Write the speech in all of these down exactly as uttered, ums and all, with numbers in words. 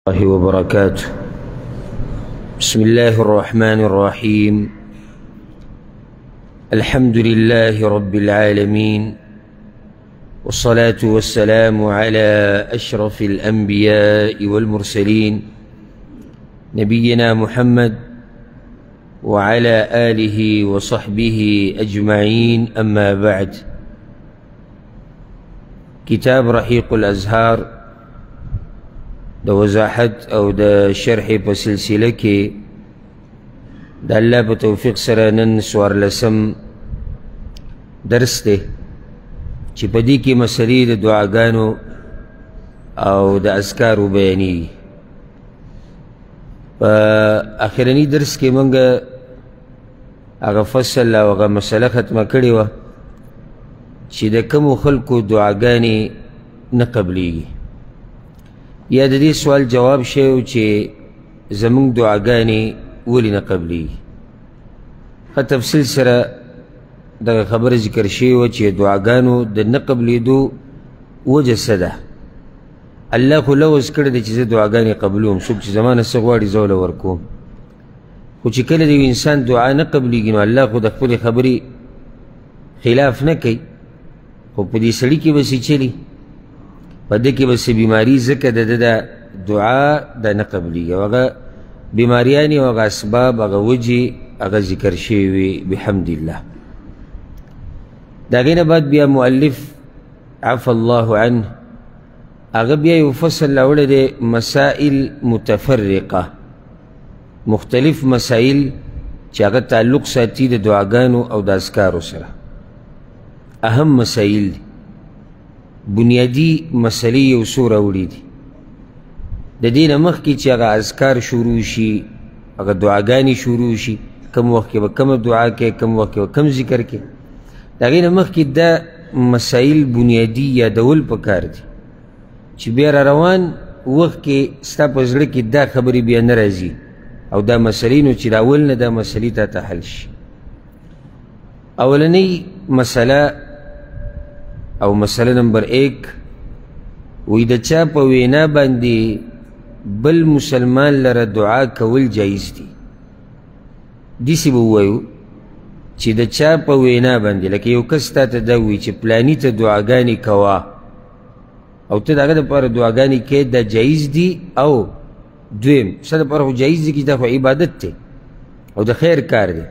الله وبركاته. بسم الله الرحمن الرحيم. الحمد لله رب العالمين، والصلاة والسلام على أشرف الأنبياء والمرسلين نبينا محمد وعلى آله وصحبه أجمعين، أما بعد. كتاب رحيق الأزهار دا وضاحت او دا شرح په سلسله کې د الله په توفیق سره نن څوارلسم درس دی چې په دې کې مسلې د دعاګانو او د اذکارو بیانېږي. په اخرني درس کې موږ هغه فصل او هغه مسله ختمه کړې وه چې د کومو خلکو دعاګانې نه قبلیږي، یا د دې سوال جواب شوی چې زمونږ دعاګانې ولې نه قبلیږي. ښه تفصیل سره دغه خبره ذکر شوې وه چې دعاګانو د نه قبلېدو وجه څه ده. الله خو لوز کړی دی چې زه دعاګانې قبلوم، څوک چې زما نه څه غواړي زه وله ورکوم. خو چې کله د یو انسان دعا نه قبلیږي نو الله خو د خپلې خبرې خلاف نه کوي، خو په دې سړي کې به څه چلي، په دې کې به څه بیماري ځکه د ده د دعا د نه قبلیږي، او هغه بیماریانې او هغه اسباب هغه وجې هغه ذکر شوي وي بحمد الله. د هغې نه بعد بیا مؤلف عفى الله عنه هغه بیا یو فصل راوړی دی، مسائل متفرقه، مختلف مسائل چې هغه تعلق ساتي د دعاګانو او د اذکارو سره. اهم مسائل دي، بنیادی مسلې یو څو راوړي دي. د دې نه مخکې چې هغه اذکار شروع شي، هغه دعاګانې شروع شي، کم وخت کې به کومه دعا کوې، کم وخت کې به کم ذکر کوې، د هغې نه مخکې دا مسایل بنیادي یادول پکار دي چې بیا را روان وخت کې ستا په زړه کې دا خبرې بیا نه راځي، او دا مسلې نو چې د اول نه دا مسلې تا ته حل شي. اولنۍ مسله او مسله نمبر ایک، وی د چا په وینا باندې بل مسلمان لره دعا کول جایز دي. داسې به ووایو چې د چا په وینا باندې، لکه یو کس تا ته دا ووایي چې پلاني ته دعاګانې کوه، او ته د هغه دپاره دعاګانې کوې، دا جایز دي. او دویم ستا دپاره خو جایز دي چې دا خو عبادت دی او د خیر کار دی،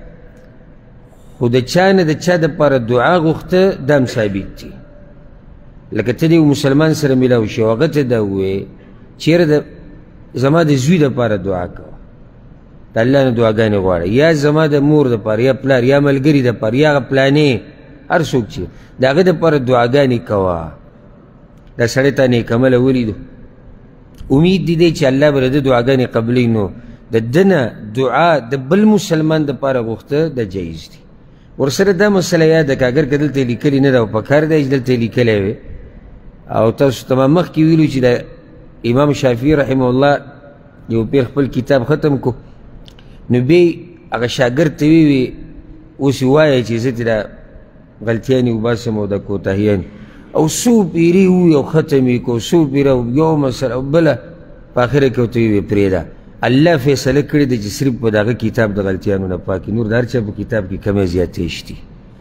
خو د چا نه د چا دپاره دعا غوښته دا هم ثابت دي. لکه ته د یو مسلمان سره میلاو شي او هغه ته دا ووایې چېرې د زما د زوی دپاره دعا کوه، د الله نه دعاګانې غواړه، یا زما د مور دپاره، یا پلار، یا ملګري دپاره، یا هغه پلانې هر څوک چې د هغه دپاره دعاګانې کوه، دا سړی تا نیکعمله ولیدو، امید دې دی چې الله به د ده دعاګانې قبلوي، نو د ده نه دعا د بل مسلمان دپاره غوښته دا جایز دي. ورسره دا مسله یاده که اگر که دلته یې لیکلي نه ده او پکار دی چې دلته یې لیکلی وی، او تاسو ته ما مخکې ویلو چې د امام شافعي رحمه الله یو پیر خپل کتاب ختم کو، نو بیا هغه شاګرد ته ویوي اوس یې وایه چې زه ترې دا غلطیانې وباسم او دا کوتاهیانې، او څو پیرې ووایي او ختم یې کړو، څو پیره یو مسله او بله، په اخره کې ورته ویوي پرېږده، الله فیصله کړې ده چې صرف په د هغه کتاب د غلطیانو نه پاکي، نور د هر چا په کتاب کې کمی زیاتې شتي.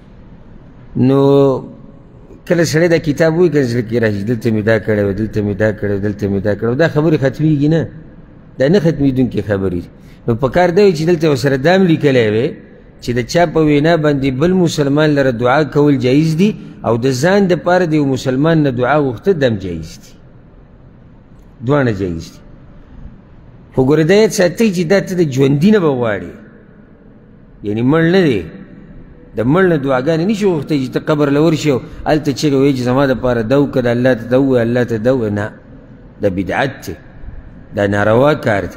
نو کله سړی دا کتاب وایي که زړه کې راشي دلته مې دا کړی وی، دلته مې دا کړی وی، دلته مې دا کړی وی، دا خبرې ختمېږي نه، دا نه ختمېدونکې خبرې دي. نو پکار دا وي چې دلته ورسره دا هم لیکلی وی چې د چا په وینا باندې بل مسلمان لره دعا کول جایز دي، او د ځان دپاره د یو مسلمان نه دعا غوښته دا هم جایز دي، دواړه جایز دي. خو ګوره دا یاد ساتئ چې دا ته د ژوندي نه به غواړې، یعنې مړ نه دی، د مړ نه دعاګانې نه شي غوښتی چې ته قبر له ورشي او هلته چغې وایي چې زما دپاره ده وکړه، د الله ته ده ووایه، الله ته ده ووایه، نه، دا بدعت دی، دا ناروا کار دی.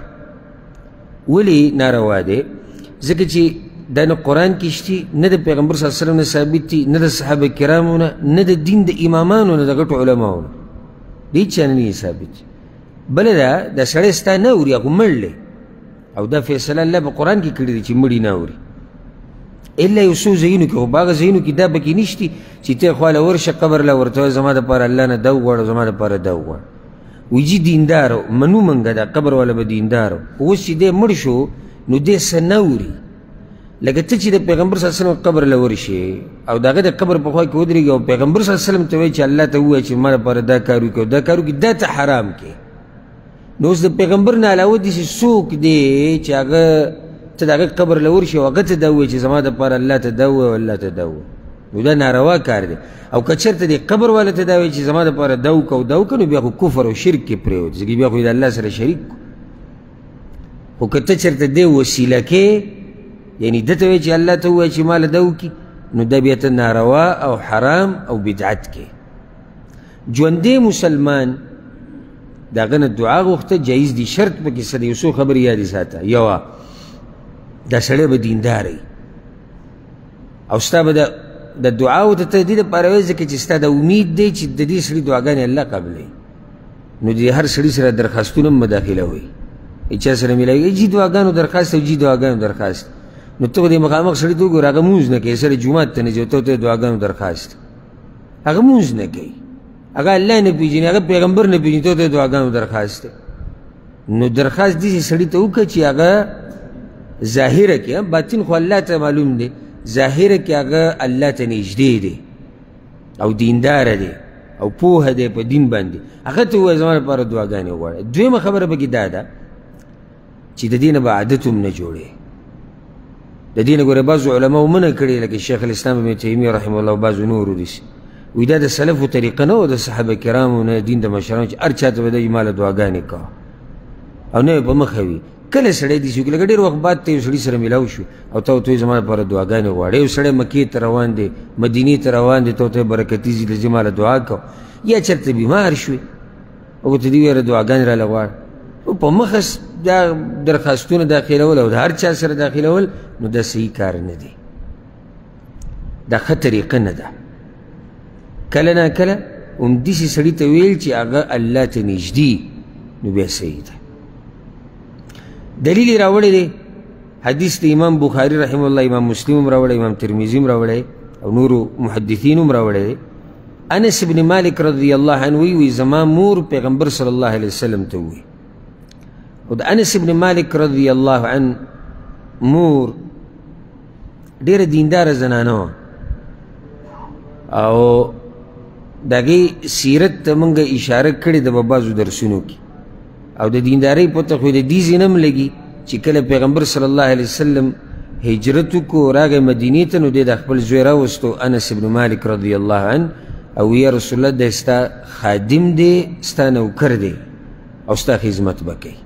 ولې ناروا دی؟ ځکه چې دا نه قرآن کې شتي، نه د پیغمبر صلی الله علیه وسلم نه ثابت دي، نه د صحابه کرامو نه، نه د دین د امامانو نه، د غټو علماو نه، د هېچ چا نه نه ثابت. بله دا دا سړی ستا نه اوري، هغه مړ دی، او دا فیصله الله په قرآن کې کړې ده چې مړي نه اوري، الا یو څو ځایونو کې، خو په هغه ځایونو کې دا پکې نشتي چې ته خواله ورشه قبر له ورته وایه زما دپاره الله نه ده وغواړه، زما دپاره ده وغواړه. وی جی دیندارو منو منګه دا قبر والا به دیندارو اوس چې دی مړ شو نو دی څه نه اوري لکه ته چې د پیغمبر صلی الله علیه وسلم قبر له ورشې او د هغه د قبر په خوا کې ودرېږي او پیغمبر صلی الله علیه وسلم ته وایي چې الله ته ووایه چې ما لپاره دا کار وکړي او دا کار وکړي دا ته حرام کې نو اوس د پیغمبر نه علاوه داسې څوک دی چې هغه ته د هغه قبر له ورشې او هغه ته دا ووایي چې زما دپاره الله ته دا ووایه او الله ته دا ووایه نو دا ناروا کار دی او که چېرته د قبر والا ته دا وایي چې زما دپاره دا وکړه او دا وکړه نو بیا خو کفر او شرک کې پرېوت ځکه بیا خو د الله سره شریک خو که ته چېرته دې وسیله کې یعنی ده ته وایي چې الله ته ووایه چې ما له دا وکړي نو دا بیا ته ناروا او حرام او بدعت کې ژوندی مسلمان د هغه نه دعا غوښته جایز دي شرط پکې څه دی یو څو خبرې یادې ساته یوه دا سړی به دیندار وي او ستا به د دعاو د ته دې دپاره وایي ځکه چې ستا د امید دی چې د دې سړي دعاګانې الله قبلوي نو د هر سړي سره درخواستونه هم مداخله وي چا سره میلاوي جي دعاګانو درخواست او جي دعاګانو درخواست نو ته خو دې مخامخ سړي ته وګوره هغه مونځ نه کوي سړی جومات ته نه ځي او ته ورته دعاګانو درخواست هغه مونځ نه کوي هغه الله نه پېژني هغه پیغمبر نه پېژني ته ورته دعاګانو درخواست دی نو درخواست داسې سړي ته وکړه چې هغه ظاهره کې باطن خو الله ته معلوم دی ظاهره کې هغه الله ته نږدې دی او دینداره دی او پوهه دی په دین باندې هغه ته ووایه زما لپاره دعاګانې وغواړه دویمه خبره پکې دا ده چې د دې نه به عادت هم نه جوړې د دې نه ګوره بعضو علماو منع کړې لکه شیخ الاسلام ابن تیمیه رحمه الله او بعضو نورو داسې وایي دا د سلفو طریقه نه وه د صحابه کرامو نه دین د مشرانو چې هر چا ته به دی ما له دعاګانې کوه او نه یې په مخه وي کله سړی داسې وکړي لکه ډېر وخت بعد ته یو سړي سره میلاو شو او ته ورته وایي زما لپاره دعاګانې غواړې یو سړی مکې ته روان دی مدینې ته روان دی ته ورته برکتي ځي لږ ما له دعا کوه یا چېرته بیمار شوې او ورته دې ویره دعاګانې راله غواړه او په مخه دا درخواستونه داخلول او د هر چا سره داخلول نو دا صحیح کار نه دی دا ښه طریقه نه ده کله نا کله همداسې سړي ته ویل چې هغه الله ته نږدې نو بیا صحیح ده دلیل یې راوړی دی حدیث د امام بخاري رحمه الله امام مسلم هم راوړی امام ترمذي هم راوړی او نورو محدثین هم راوړی دی انس بن مالک رضی الله عنه وی وی زما مور پیغمبر صلی الله علیه وسلم ته وی او د انس بن مالک رضی الله عنه مور ډېره دینداره زنانه وه او د هغې سیرت ته موږ اشاره کړې ده په بعضو درسونو کې او د دیندارۍ پته خو د دې ځای نه هم لګي چې کله پیغمبر صلی الله علیه وسلم هجرت وکړو راغی مدینې ته نو دی د خپل زوی راوستو انس بن مالک رضی الله عنه او یا رسول الله دی ستا خادم دی ستا نوکر دی او ستا خدمت به کوي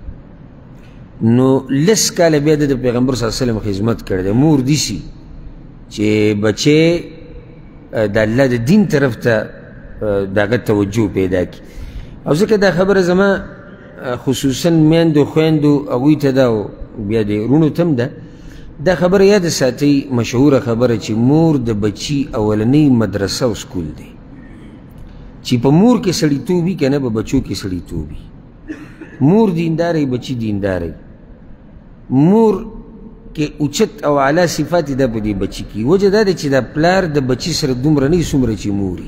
نو لس کاله بیا د پیغمبر صلی الله علیه وسلم خدمت کړی دی مور داسې چې بچی د الله د دین طرف ته د هغه توجه پیدا کړي او ځکه دا خبره زما خصوصا میندو خویندو هغوی ته ده او بیا د وروڼو ته هم ده دا خبره یاد ساتئ مشهوره خبره چې مور د بچي اولنۍ مدرسه او سکول دی چې په مور کې سړیتوب وي که نه په بچو کې سړیتوب وي مور دینداره بچی دینداره مور کې اوچت او اعلی صفات دا په دې بچي کې وجه دا ده چې دا پلار د بچي سره دومره نه وي څومره چې موري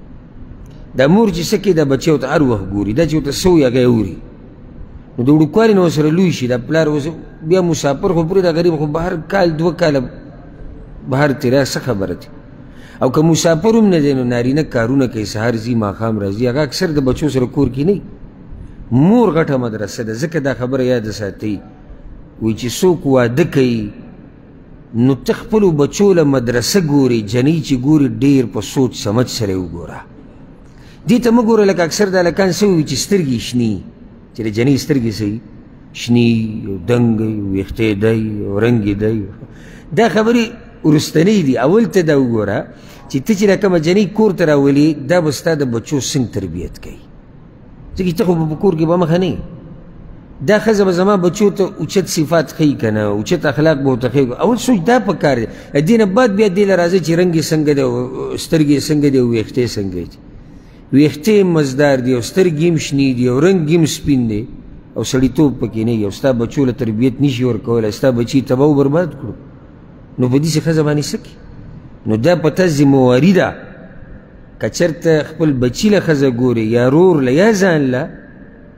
دا مور چې څه کوي دا بچی ورته هر وخت ګوري دا چې ورته څه وي هغه یې اوري نو د وړوکوالي نه ورسره لوی شي دا پلار بیا مسافر خو پورې دا غریب خو بهر کال دوه کاله بهر تېریا څه خبره ده او که مسافر هم نه دی نو نارینه کارونه کوي سهار ځي ماښام راځي هغه اکثر د بچو سره کور کې نه مور غټه مدرسه ده ځکه دا خبره یاد ساتئ وایي چې څوک واده کوي نو ته خپلو بچو له مدرسه ګورې جنۍ چې ګورې ډېر په سوچ سمج سره یې وګوره دې ته مه ګوره لکه اکثر دا هلکان څه وي چې سترګې شني چې د جنۍ سترګې څه شني او دنګی ویښتې دی او رنګ یې دی دا خبرې وروستنۍ دي اول ته دا وګوره چې ته چې دا کومه جنۍ کور ته راولې دا به ستا د بچو څنګه تربیت کوي ځکه ته خو په کور کې به مخه نه دا ښځه به زما بچو ته اوچت صفات ښیي که نه اوچت اخلاق به ورته ښیي اول سوچ دا پکار دی دې نه بعد بیا دې له راځي چې رنګ یې څنګه دی او سترګې یې څنګه دی او ویښتې څنګه دي ویښتې هم مزدار دي او سترګې هم شنې دي او رنګ هم سپین دی او سړیتوب پکې نه وي او ستا بچو له تربیت نشي ورکولی ستا بچي تباه و برباد کړو نو په داسې ښځه باندې څه کوي نو دا په تا ذمهواري ده که چېرته خپل بچي له ښځه ګورې یا رور له یا ځان له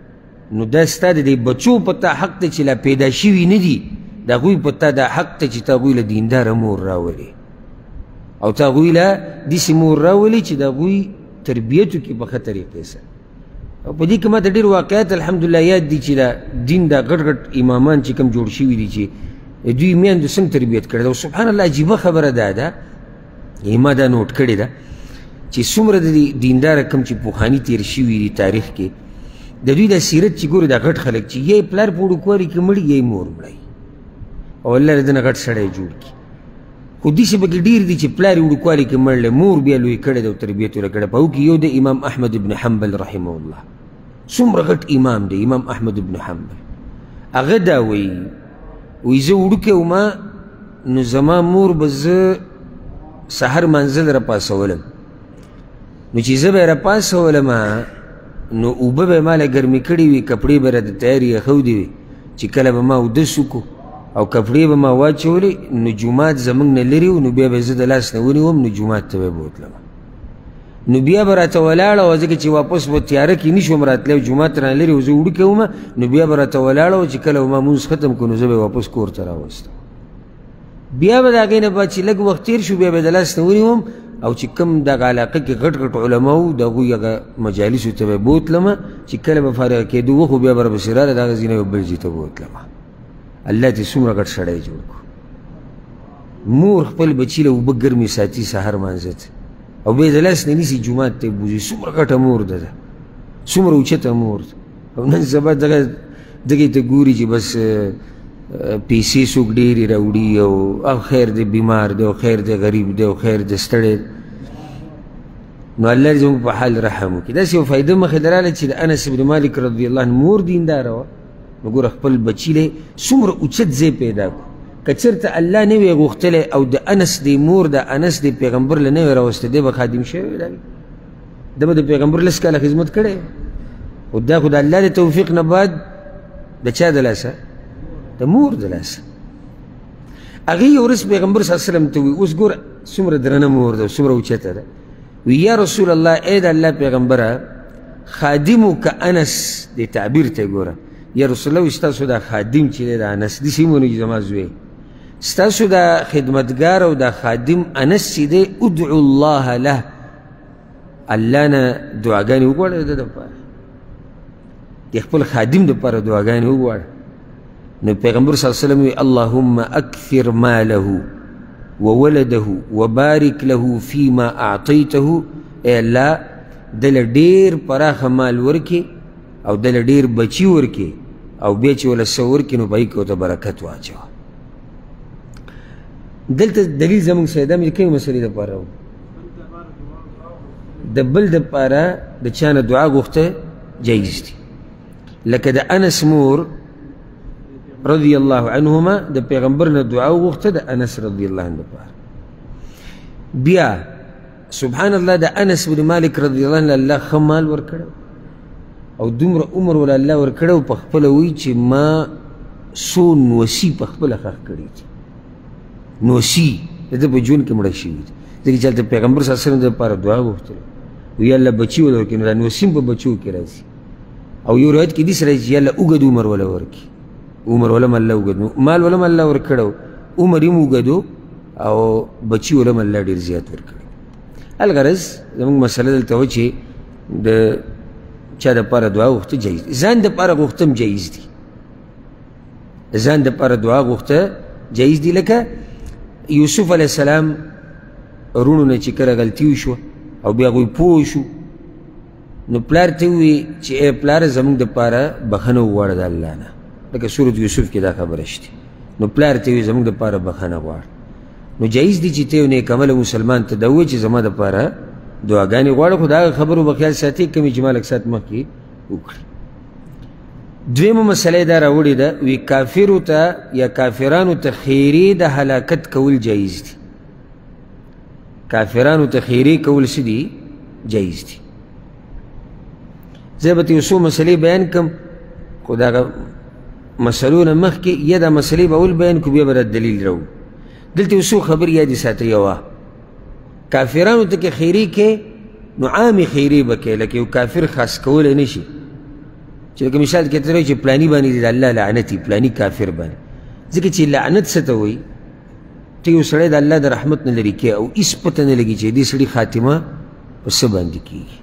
نو دا ستا د دې بچو په تا حق ته چې لا پیدا شوي نه دي د هغوی په تا دا حق ته چې تا هغوی له دینداره مور راولې او تا هغوی له داسې مور راولې چې د هغوی تربیت وکړي په ښه طریقې سره. او په دې کې ما ته ډېر واقعات الحمدلله یاد دي چې دا دین دا غټ غټ امامان چې کوم جوړ شوي دي چې دوی میندو څنګه تربیت کړې ده. او سبحان الله عجیبه خبره دا ده، ما دا نوټ کړې ده چې څومره د دینداره کوم چې پوخاني تېر شوي دي تاریخ کې، د دوی دا سیرت چې ګورې دا غټ خلک چې یې پلار په وړوکوالي کې مړي یې مور مړی او الله دې نه غټ سړی جوړ کړي. خو داسې پکې ډېر دي چې پلار یې وړوکوالي کې مړلی، مور بیا لوی کړی ده او تربیت یې کړی. په هغو کې یو د امام احمد ابن حنبل رحمه الله، څومره غټ امام دی امام احمد ابن حنبل. هغه دا وایي وایي زه وړوکی وما نو زما مور به زه سحر منزل راپاڅولم، نو چې زه به یې راپاڅولمه نو اوبه به یې ماله ګرمې کړې وي، کپړې به راته تیارې ایښودې وي چې کله به ما اودس وکړو او کپړې به ما واچولې نو جومات زموږ نه لرې و، نو بیا به یې زه د لاس نه ونیوم نو جومات ته به یې بوتلم. نو بیا به راته ولاړه وه ځکه چې واپس به تیاره کې نه شوم راتلی، جومات رانه لرې و، زه وړوکی ومه، نو بیا به راته ولاړه وه چې کله به ما مونځ ختم کړو نو زه به یې واپس کور ته راوستم. بیا به د هغې نه بعد چې لږ وخت تېر شو بیا به یې د لاس نه ونیوم او چې کوم دغه علاقه کې غټ غټ علما وو د هغوی هغه مجالسو ته به یې بوتلمه، چې کله به فارغه کېدو وخو بیا به راپسې راله د هغه ځای نه به بل ځای ته بوتلمه. الله دې څومره غټ سړی جوړ کړو. مور خپل بچي له اوبه ګرمې ساتي سهار مانځه ته او بیا یې د لاس نه نیسي جومات ته یې بوځي. څومره غټه مور ده ده، څومره اوچته مور ده. او نن سبا دغه دغې ته ګوري چې بس پیسې څوک ډېرې راوړي او او خیر دی بیمار دی او خیر دی غریب دی او خیر دی ستړی. نو الله دې زموږ په حال رحم وکړي. داسې یو فایده مخې ته راغله چې د انس بن مالک رضی الله عنه مور دینداره وه، نو ګوره خپل بچي له څومره اوچت ځای پیدا کړو. که چېرته الله نه وی غوښتلی او د انس دی مور د انس دی پیغمبر له نه وی راوستی دی به خادم شوی وی، ده به د پیغمبر لس کاله خدمت کړی. خو دا خو د الله د توفیق نه بعد د چا د لاسه؟ د مور د لاسه. هغې یو ورځ پیغمبر صلی الله علیه وسلم ته وایي، اوس ګوره څومره درنه مور ده څومره اوچته ده، وی یا رسول الله ای د الله پیغمبره خادمو که انس دی تعبیر ته ګوره، یا رسول الله ستاسو دا خادم چې دی د انس داسې مې ونه چې زما زوی ستاسو دا خدمتګار او دا خادم انس چې دی ادعو الله له، الله نه دعاګانې وغواړه د ده دپاره، د خپل خادم دپاره دعاګانې وغواړه. نو پیغمبر صلی الله علیه وسلم وی اللهم اکثر ماله وولده وبارک له فيما اعطیته، ای الله دله ډېر پراخه مال ورکې او دله ډېر بچي ورکې او بیا چې وله څه ورکې نو په هغې کې ورته برکت واچوه. دلته دلیل زموږ سره دا مې د کومې مسلې دپاره و؟ د بل دپاره د چا نه دعا غوښته جایز دي. لکه د انس مور رضی الله عنهما د پیغمبر نه دعا وغوښته د انس رضی الله عنه دپاره. بیا سبحان الله د انس بن مالک رضی الله عنه الله ښه مال ورکړی او دومره عمر وله الله ورکړی او په خپله وایي چې ما څو نوسي په خپله ښخ کړي دي. نوسي د ده په ژوند کې مړه شوي دي، ځکه چې هلته پیغمبر صلی الله علیه وسلم د دپاره دعا وغوښتله، وایي الله بچي وله ورکړي، نو دا نوسي هم په بچو کې راځي. او یو روایت کې داسې راځي چې الله اوږد عمر وله ورکړي، عمر ولم الله اوږد، مال ولم الله ورکړی، عمر یې هم اوږدو او بچي ولم الله ډېر زیات ورکړي. الغرض زموږ مسله دلته وه چې د چا دپاره دعا غوښته جایز دي، ځان دپاره غوښته هم جایز دي، ځان دپاره دعا غوښته جایز دي. لکه یوسف علیه السلام وروڼو نه چې کله غلطي وشوه او بیا هغوی پوه شو نو پلار ته ووایي چې ای پلاره زموږ دپاره بخښنه وغواړه د الله نه، لکه سورت یوسف کې دا خبره شته. نو پلار ته وایي زموږ دپاره بخښنه غواړه. نو جایز دي چې ته یو نیکعمله مسلمان ته دا ووایي چې زما دپاره دعاګانې غواړه، خو د هغه خبرو به خیال ساتي کومې چې ما لږ ساعت مخکې وکړي. دویمه مسله یې دا راوړې ده، وی کافرو ته یا کافرانو ته خیرې د هلاکت کول جایز دي. کافرانو ته خیرې کول څه دي؟ جایز دي. زه به ته یو څو مسلې بیان کړم، خو د هغه مسلو نه مخکې یا دا مسلې به اول بیان کړو بیا به دا دلیل راوړو. دلته یو څو خبرې یادې ساتئ. یوه کافرانو ته که خیرې کې نو عامې خیرې به کوې، لکه یو کافر خاص کولی نه شي چې لکه مثال کې ته وایي چې پلاني باندې د الله لعنت وي، پلاني کافر باندې. ځکه چې لعنت څه ته وایي؟ ته یو سړی د الله د رحمت نه لرې کوې او هېڅ پته نه لګي چې دې سړي خاتمه په څه باندې کېږي.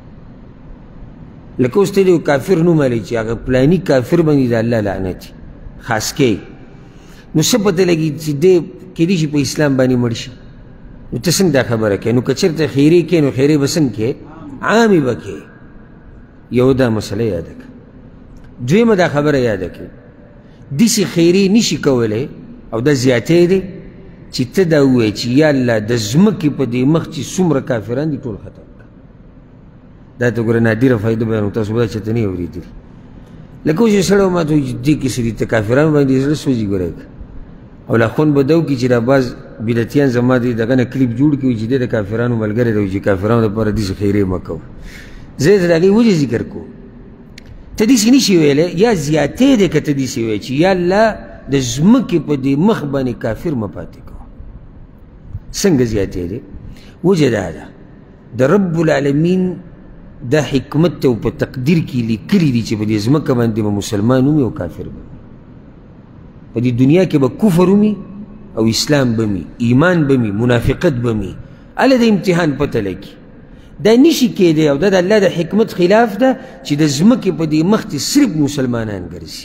لکه اوس ته د یو کافر نوم والی چې هغه پلاني کافر باندې د الله لعنت وي خاص کې، نو څه پته لګي چې دی کېدای شي په اسلام باندې مړ شي. نو ته څنګه دا خبره کوې؟ نو که چېرته خیرې کوې نو خیرې به څنګه کوې؟ عامې به کوې. یو دا مسله یاده کړه. دویمه دا خبره یاده کړه، داسې خیرې نشي کولی او دا زیاتی دی چې ته دا ووایې چې یا الله د ځمکې په دې مخ چې څومره کافران دي ټول ختم کړه. دا ته ګوره نادره فایده بیانوم، تاسو به دا چېرته نه یې اورېدلي. لکه اوس یو سړی ما ته وایي چې دې کې څه دي، ته کافرانو باندې زړه سوځي ګوره او لا خوند به دا وکړي چې دا بعض بدعتیان زما د دغه نه کلیپ جوړ کړي چې دی د کافرانو ملګری دی، چې کافرانو دپاره داسې خیرې مه کوو. زه د هغې وجې ذکر کوم. ته داسې نشي ویلی، یا زیاتی دی که ته داسې وایې چې یا الله د ځمکې په دې مخ باندې کافر مه پاتې کوه. څنګه زیاتی دی؟ وجه دا ده د رب العالمین دا حکمت ته په تقدیر کې لیکلي دي چې په دې ځمکه باندې به مسلمان ومي او کافر به وي. په دې دنیا کې به کفر ومي او اسلام به وي، ایمان به وي، منافقت به وي. هله د امتحان پته لګي. دا نشي کېدی او دا د الله د حکمت خلاف ده چې د ځمکې په دې مخ کې صرف مسلمانان ګرځي.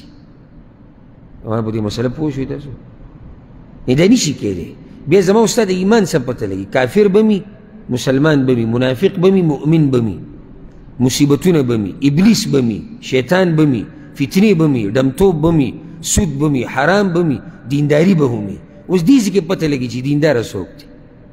ما په دې مسله پوه شوئ تاسو؟ دا نشي کېدی. بیا زما او ستا د ایمان څه پته لګي؟ کافر به وي، مسلمان به وي، منافق به وي، مؤمن به وي، مصیبتونه به وي، ابلیس به وي، شیطان به وي، فتنې به وي، ډمتوب به وي، سود به وي، حرام به وي، دینداري به هم وي. اوس دې ځکه پته لګي چې دینداره څوک دی.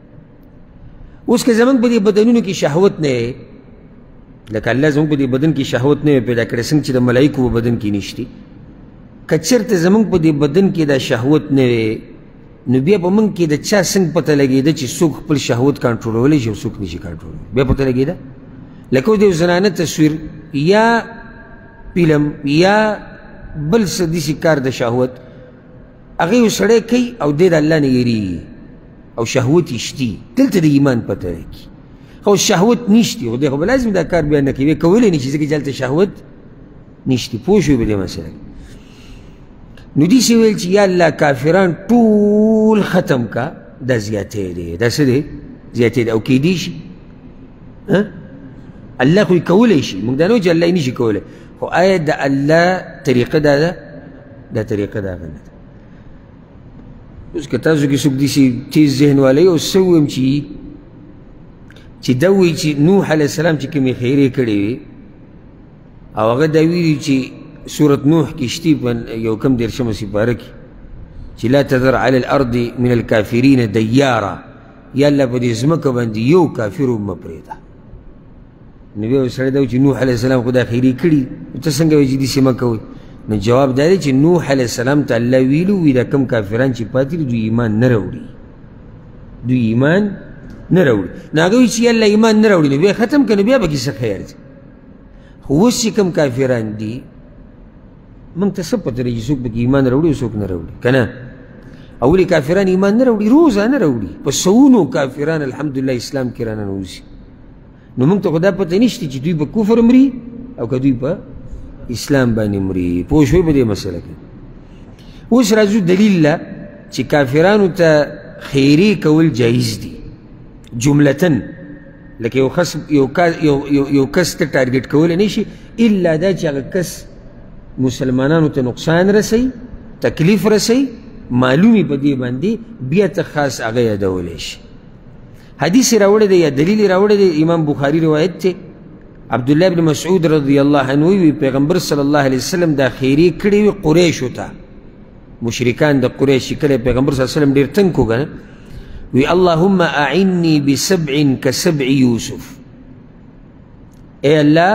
اوس که زمونږ په دې بدنونو کې شهوت نه وی، لکه الله زمونږ په دې بدن کې شهوت نه وی پیدا کړی څنګه چې د ملایکو په بدن کې نشتی، که چېرته زمونږ په دې بدن کې دا شهوت نه وی نو بیا په موږ کې د چا څنګه پته لګېده چې څوک خپل شهوت کنټرولولی شي او څوک نشي کنټرولولی؟ بیا پته لګېده. لکه د یو زنانه تصویر یا فلم یا بل څه داسې کار د شهوت هغه یو سړی کوي او دی د الله نه یېرېږي او شهوت یې شتي، دلته د ایمان پته لګي. خو شهوت نشتی خو دی خو به لازم دا کار بیا نه کوي، بیا کولی نه شي ځکه چې هلته شهوت نشتی. پوه شوې په دې مسله کې؟ نو داسې ویل چې یا الله کافران ټول ختم کا، دا زیاتی دی. دا څه دی؟ زیاتی دی. او کیدی شي الله خو یې کولی شي، موږ دا نه وایو چې الله یې نشي کولی، خو آیا د الله طریقه دا ده؟ دا طریقه د هغه نه ده. اوس که تاسو کې څوک داسې تیز ذهن والی او څه ووایم چې چې دا وایي چې نوح علیه السلام چې کومې خیرې کړې وې او هغه دا ویلي چې سورة نوح کې شتي په یو کم دېرشمه سپاره کې چې لا تذر علی الارض من الکافرین دیارا، یا الله په دې ځمکه باندې یو کافر هم مه پرېږده. نو بیا سړی دا وایي چې نوح علیه السلام خو دا خیرې کړي، ته څنګه وایي چې داسې مه کوئ؟ نو جواب دا دی چې نوح علیه السلام ته الله ویلو وي دا کم کافران چې پاتې دي دوی ایمان نه راوړي، دوی ایمان نه راوړي. نو هغه وایي چې الله ایمان نه راوړي نو بیا ختم کړه، نو بیا پکې څه خیر دی؟ خو اوس چې کم کافران دي موږ ته څه پته لري چې څوک پکې ایمان راوړي او څوک نه راوړي که نه؟ او ولې کافران ایمان نه راوړي؟ روزانه راوړي، په سوونو کافران الحمدلله اسلام کې راننوځي. نو موږ ته خو دا پته نشته چې دوی په کفر مري او که دوی په اسلام باندې مري. پوه شوئ په دې مسله کې؟ اوس راځو دلیل له چې کافرانو ته خیرې کول جایز دي جملتن. لکه یو کس یو یو کس ته ټارګېټ کولی نه شي الا دا چې هغه کس مسلمانانو ته نقصان رسوي، تکلیف رسوي، معلومي په دې باندې بیا ته خاص هغه یادولی شي. حدیث راوړی دی یا دلیل راوړی دی، امام بخاري روایت دی. عبدالله بن مسعود رضی الله عنه وی پیغمبر صلی الله علیه وسلم دا خیرې کړې وي قریشو ته، مشرکان د قریش چې کله پیغمبر صلی الله علیه وسلم ډېر تنګ کو کنه وی اللهم اعنی بسبع کسبع یوسف، ای الله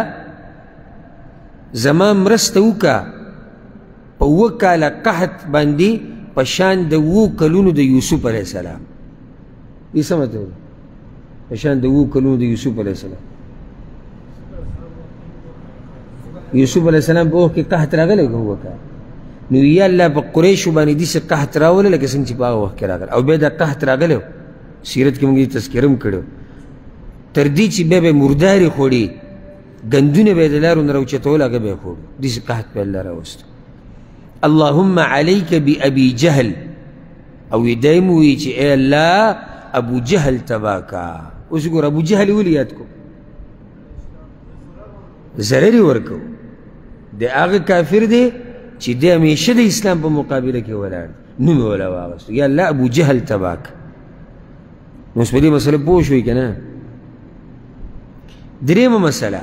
زما مرسته وکړه په اووه کاله قحط باندې په شان د اووه کلونو د یوسف علیه السلام. دې څه مطلب؟ په شان د اووه کلونو د یوسف علیه السلام. یوسف علیه السلام په وخت کې قحط راغلی که اووه کاله؟ نو یا الله په قریشو باندې داسې قحط راوله لکه څنګه چې په هغه وخت کې راغلی. او بیا دا قحط راغلی و، سیرت کې موږ یې تذکره هم کړی و، تر دې چې بیا به یې مردارې خوړې گندونه به یې د لارو نه راوچتول هغه به یې خوړو داسې قحط به الله راوستو اللهم علیک بأبي جهل او دی مو وی چې ای الله ابو جهل تباه کا اوس ګور ابو جهل ولې یاد کو ضرر یې ورکو د هغه کافر دی چې دی همیشه د اسلام په مقابله کې ولاړ نوم یې ولا واغستو یا الله ابو جهل تباه کا نو اوس په دې مسله پوه شوئ که نه درېیمه مسله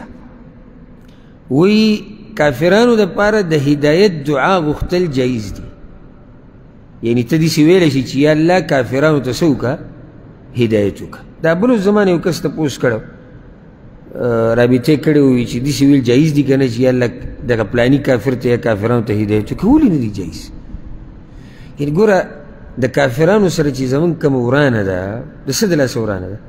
وی کافرانو دپاره د هدایت دعا غوښتل جایز دي یعنی ته داسې ویلی شي چې یا الله کافرانو ته څه وکړه هدایت وکړه دا بلو زمان یو کس تپوس کړی رابطې کړې وي چې داسې ویل جایز دي که نه چې یا الله دغه پلاني کافر ته یا کافرانو ته هدایت وکړه ولې نه دي جایز یعنې ګوره د کافرانو سره چې زمونږ کومه ورانه ده د څه د لاسه ورانه ده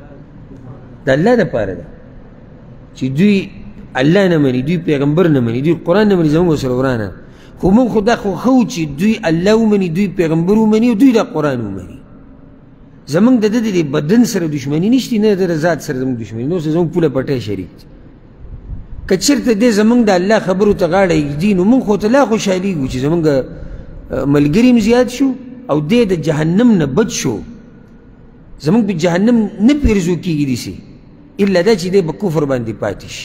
د الله دپاره ده چې دوی الله نه مني دوی پیغمبر نه مني دوی قرآن نه مني زمونږ سره ورانه خو موږ خو دا خو ښو چې دوی الله ومني دوی پیغمبر ومني او دوی دا قرآن ومني زمونږ د ده د بدن سره دشمني نشته نه د ذات سره زمونږ دشمني نو زمونږ پوله پټی شریک دي که چېرته دی زمونږ د الله خبرو ته غاړه ږدي نو موږ خو ته لا خوشحالېږو چې زمونږ ملګري هم زیات شو او دی د جهنم نه بچ شو زمونږ په جهنم نه پیرزو کېږي داسې الا دا چې دی په کفر باندې پاتې شي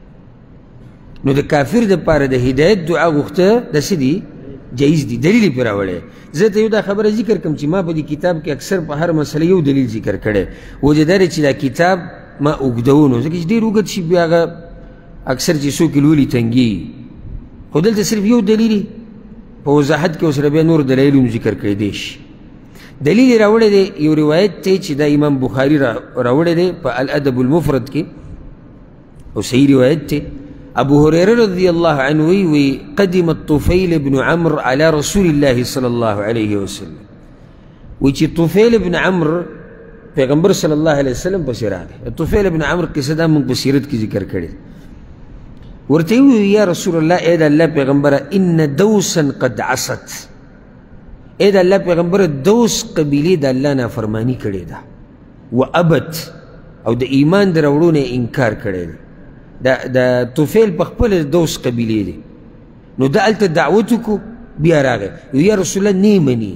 نو د کافر دپاره د هدایت دعا غوښته داسې دي جایز دي دلیل یې پرې راوړی زه ته یو دا خبره ذکر کړم چې ما په دې کتاب کې اکثر په هر مسله یو دلیل ذکر کړی وجه دا دی چې دا کتاب ما اوږدوو نو ځکه چې ډېر اوږد شي بیا هغه اکثر چې څوک یې لولي تنګېږي خو دلته صرف یو دلیل په وضاحت کې ورسره بیا نور دلایل هم ذکر کړی شي دلیل یې راوړی دی یو روایت دی چې دا امام بخاري راوړی دی په الادب المفرد کې او صحیح روایت دی ابو هريره رضي الله عنه وي قدم الطفيل بن عمرو على رسول الله صلى الله عليه وسلم وي چې طفيل بن عمرو پیغمبر صلی الله علیه وسلم پسې راغی طفيل بن عمرو قصه دا موږ په سیرت کې ذکر کړې ورته وی یا رسول الله اے د الله پیغمبره ان دوسا قد عصت اے د الله پیغمبره دوس قبیلې د الله نافرمانی کړې ده وابت او د ایمان د راوړو نه انکار کړی ده دا د طفیل په خپل دوس قبیلې دی نو ده هلته دعوت وکړو بیا راغی یا رسول الله نه مني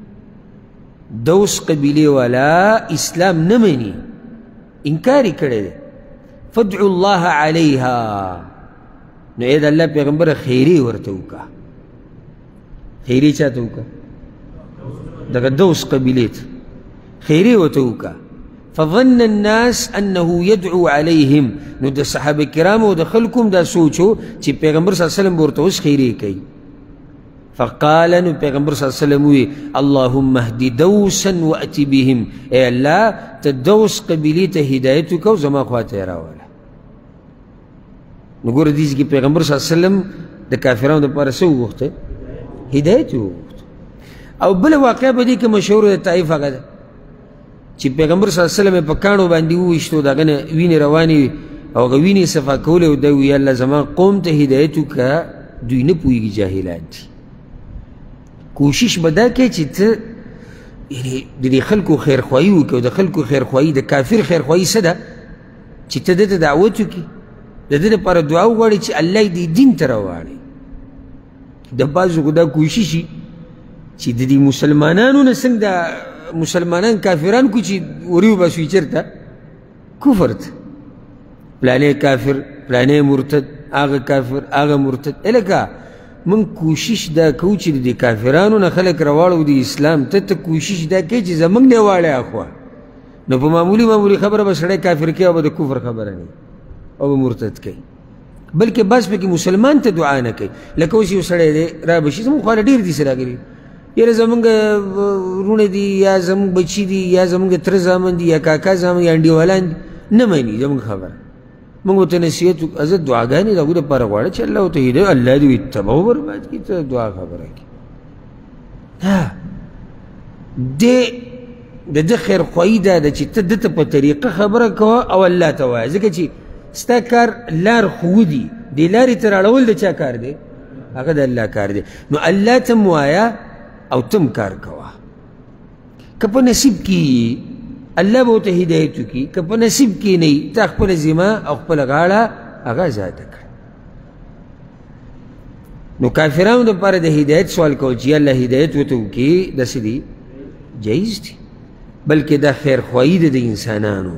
دوس قبیلې والا اسلام نه مني انکار یې کړی دی فادعو الله علیها نو ای د الله پیغمبره خیرې ورته وکړه خیرې چا ته وکړه دغه دوس قبیلې ته خیرې ورته وکړه فظن الناس انه يدعو عليهم نو د صحابه کرامو د خلکم دا سوچو چې پیغمبر صلی الله علیه وسلم ورته اوس خیرې کوي فقال نو پیغمبر صلی الله علیه وسلم وی اللهم اهد دوسا وات بهم ای الله ته دوس قبیلې ته هدایت وکړه زما خواته یې راوله نو ګوره دې کې پیغمبر صلی الله علیه وسلم د کافرانو دپاره څه وغوښته هدایت یې وغوښته او بله واقعه په دې کې مشهوره د طایف هغه ده چې پیغمبر صلی الله علیه وسلم په کاڼو باندې وویشتو د هغه نه وینې روانې وي او هغه وینې صفا کولی او دی وی الله زما قوم ته هدایت وکړه دوی نه پوهېږي جاهلان دي کوشش به دا کوې چې ته یعنې د دې خلکو خیرخواهي وکړې او د خلکو خیرخواهي د کافر خیرخواهي څه ده چې ته ده ته دعوت وکړي د ده دپاره دعا وغواړې چې الله یې دې دین ته راواړي د بعضو خو دا کوشش وي چې د دې مسلمانانو نه څنګه مسلمانان کافران کو چې وریو باسو یې چېرته کفر ته پلانی کافر پلانی مرتد هغه کافر هغه مرتد هلکه موږ کوشش دا کوو چې د دې کافرانو نه خلک راواړو د اسلام ته ته کوشش دا کوې چې زموږ نه یې واړی اخوا نو په معمولي معمولي خبره به سړی کافر کوي او به د کفر خبره نه او به مرتد کوي بلکې بس پکې مسلمان ته دعا نه کوي لکه اوس یو سړی دی را به شي زموږ خواله ډېر دي سره راغلي یاره زمونږ وروڼه دي یا زمونږ بچي دي یا زمونږ تره زامن دي یا کاکا زامن یا انډیوالان دي نه مني زمونږ خبره موږ ورته نصیحت زه دعاګانې د هغوی دپاره غواړه چې الله ورته هدایت الله دې وي تباه برباد کړي ته دعا خبره کړي دې د ده خیرخواهي دا ده چې ته ده ته په طریقه خبره کوه او الله ته وایه ځکه چې ستا کار لار ښودي دې لارې ته راړول د چا کار دی هغه د الله کار دی نو الله ته م وایه او تم کار کوه که په نصیب کې الله به ورته هدایت وکړي که په نصیب کې نه وي ته خپله ذمه او خپله غاړه هغه آزاده کړه. نو کافرانو دپاره د هدایت سوال کول چې الله هدایت ورته وکړي داسې دي جایز دي، بلکې دا خیرخواهي ده د انسانانو.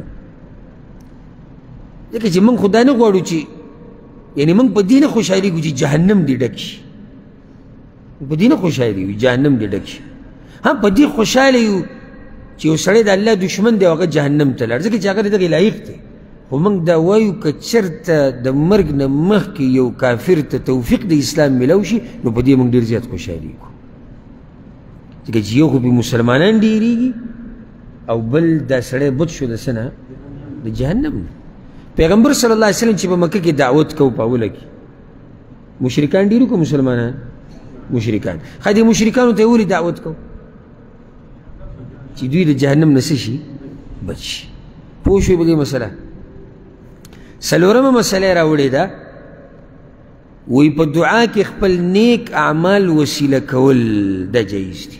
ځکه چې موږ خو دا نه غواړو چې یعنې موږ په دې نه خوشحالېږو چې جهنم دې ډک شي، په دې نه خوشحالېږو جهنم دې ډک شي. ها په دې خوشحاله یو چې یو سړی د الله دشمن دی او هغه جهنم ته لاړ، ځکه چې هغه د دغې لایق دی. خو موږ دا وایو که چېرته د مرګ نه مخکې یو کافر ته توفیق د اسلام میلاو شي نو په دې موږ ډېر زیات خوشحالېږو، ځکه چې یو خو پې مسلمانان ډېرېږي او بل دا سړی بد شو د څه نه د جهنم نه. پیغمبر صلی الله علیه وسلم چې په مکه کې دعوت کو په اوله کې مشرکان ډېرو که مسلمانان؟ مشرکان. ښه دې مشرکانو ته یې ولې دعوت کو؟ چې دوی د جهنم نه څه شي بچ شي. پوه شوې په دې مسله؟ څلورمه مسله یې راوړې ده، وایي په دعا کې خپل نیک اعمال وسیله کول دا جایز دي.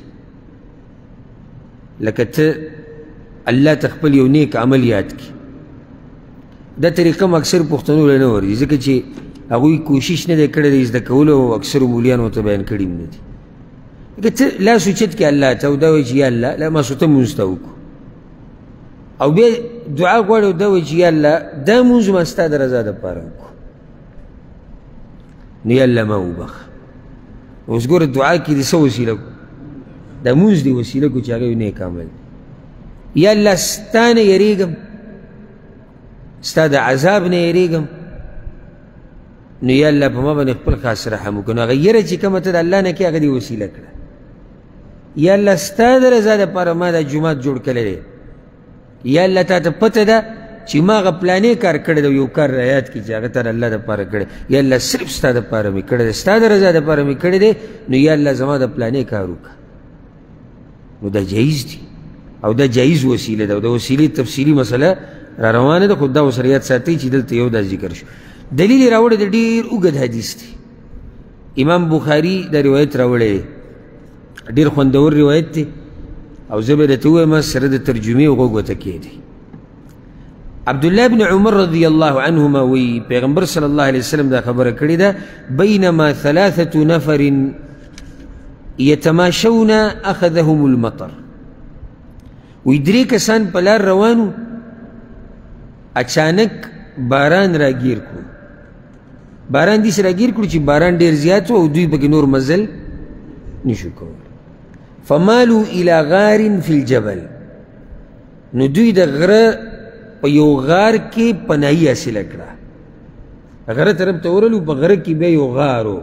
لکه ته الله ته خپل یو نیک عمل یاد کړي. دا طریقه م اکثر پښتنو له نه ورځي، ځکه چې هغوی کوشش نه دی کړی د زده کولو او اکثرو مولیانو ورته بیان کړي هم نه دي. لکه ته لاس اوچت کړې الله ته او دا وایي چې یا الله لا ماسوته مونځ ته وکړو، او بیا دعا غواړې او دا وایي چې یا الله دا مونځ ما ستا د رضا دپاره وکړو، نو یا الله ما وبخه. اوس ګوره دعا کې دې څه وسیله کړو؟ دا مونځ دې وسیله کړو چې هغه یو نیک عمل. یا الله ستا نه یېرېږم، ستا د عذاب نه یېرېږم، نو یا الله په ما باندې خپل خاص رحم وکړه. نو هغه یېره چې کومه ته د الله نه کړې هغه دې وسیله کړه. یا الله ستا د رضا دپاره ما دا جومات جوړ کړی دی، یا الله تا ته پته ده چې ما هغه پلانې کار کړی دی، یو کار رایاد کړي چې هغه تا د الله دپاره کړی، یا الله صرف ستا دپاره مې کړی دی، ستا د رضا دپاره مې کړی دی، نو یا الله زما د پلانې کار وکړه. نو دا جایز دي او دا جایز وسیله ده، او د وسیلې تفصیلي مسله را روانه ده، خو دا اوس یاد ساتئ چې دلته یو دا ذکر شو. دلیل یې راوړی د ډېر اوږد حدیث دی. امام بخاري دا روایت راوړی دی، ډېر خوندور روایت دی، او زه به درته ووایم سره د ترجمې غوږ ورته کښېږدئ. عبدالله بن عمر رضی الله عنهما وی پیغمبر صلی الله علیه وسلم دا خبره کړې ده، بینما ثلاثة نفر یتماشون اخذهم المطر. وی درې کسان په لار روانو، اچانک باران راګیر کړو. باران داسې راګیر کړو چې باران ډېر زیات و او دوی پکې نور مزل نشو کولی. فمالو الى غار فی الجبل، نو دوی د غره په یو غار کې پناهي حاصله کړه. غره طرف ته ورلو، په غره کې بیا یو غار و،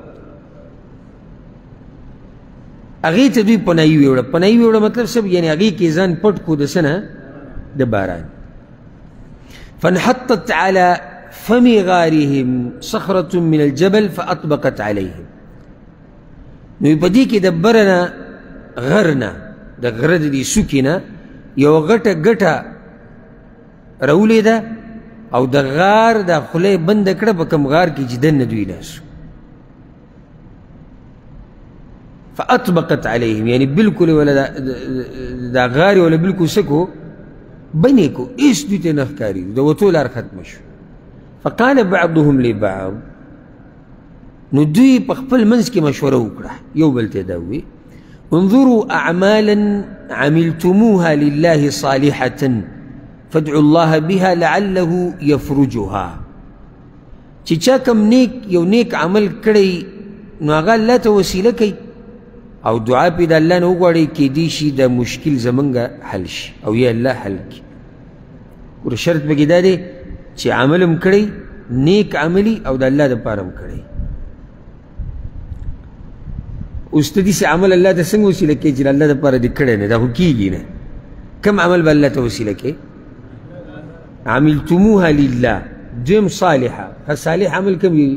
هغې ته دوی پناهي ویوړه. پناهي ویوړه مطلب څه؟ یعنې هغې کې ځان پټ کړو د څه نه؟ د باران. فانحطت على فم غارهم صخرة من الجبل فأطبقت عليهم. نو په دې کې د بره نه غر نه د غره د دې څوکې نه یو غټه ګټه راولېده او د غار دا خوله یې بنده کړه په کوم غار کې چې دننه دوی ناست. فأطبقت عليهم، یعنی بالکل ولا دا غار ولا بالکل څه کو بنې کو، هېڅ دوی ته نه ښکاري، د وتو لار ختمه شو. فقال بعضهم لبعض، نو دوی په خپل منځ کې مشوره وکړه، یو بل ته دا ووایي انظروا اعمالا عملتموها لله صالحة فادعوا الله بها لعله يفرجها. چې چا کوم نیک یو نیک عمل کړی نو هغه الله ته وسیله کوي او دعا پې د الله نه وغواړئ، کیدی شي دا مشکل زمونږ حل شي او یا الله حل کړي. ور شرط پکې دا دی چې عمل هم کړی نیک عملي او د الله دپاره هم کړی. اوس ته داسې عمل الله ته څنګه وسیله کوي چې د الله دپاره دې کړی نه؟ دا خو کېږي نه. کوم عمل به الله ته وسیله کوي؟ عملتموها لله. دویم صالحه. صالح عمل کوم وي؟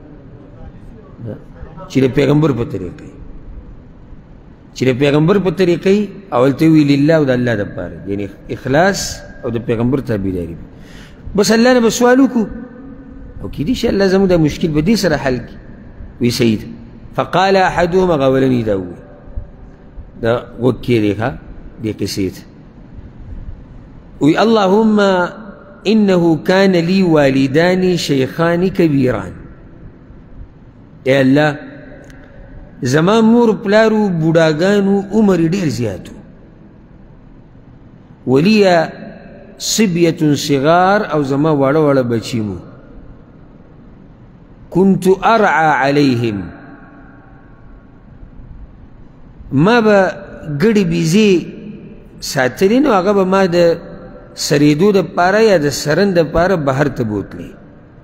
چې د پیغمبر په طریقې چې د پیغمبر په طریقې اول ته وي لله او د الله دپاره، یعنې اخلاص او د پیغمبر تابعداري. بس الله نه به سوال وکړو او کېدای شي الله زموږ دا مشکل به دې سره حل کړي. وی صحیح ده. فقال احدهم، هغه اولني دا ووایي، دا غوږ کښېږدئ ښه دې قصې ته، وی اللهم انه كان لي والدان شيخان كبيران. اے الله زما مور پلارو بوډاګانو عمر ډېر زیاتو. ولي صبية صغار او زما واړه واړه بچي مو. كنت ارعى عليهم ما به ګډې بیزې ساتلې نو هغه به ما د سریدو دپاره یا د سرن دپاره بهر ته بوتلې.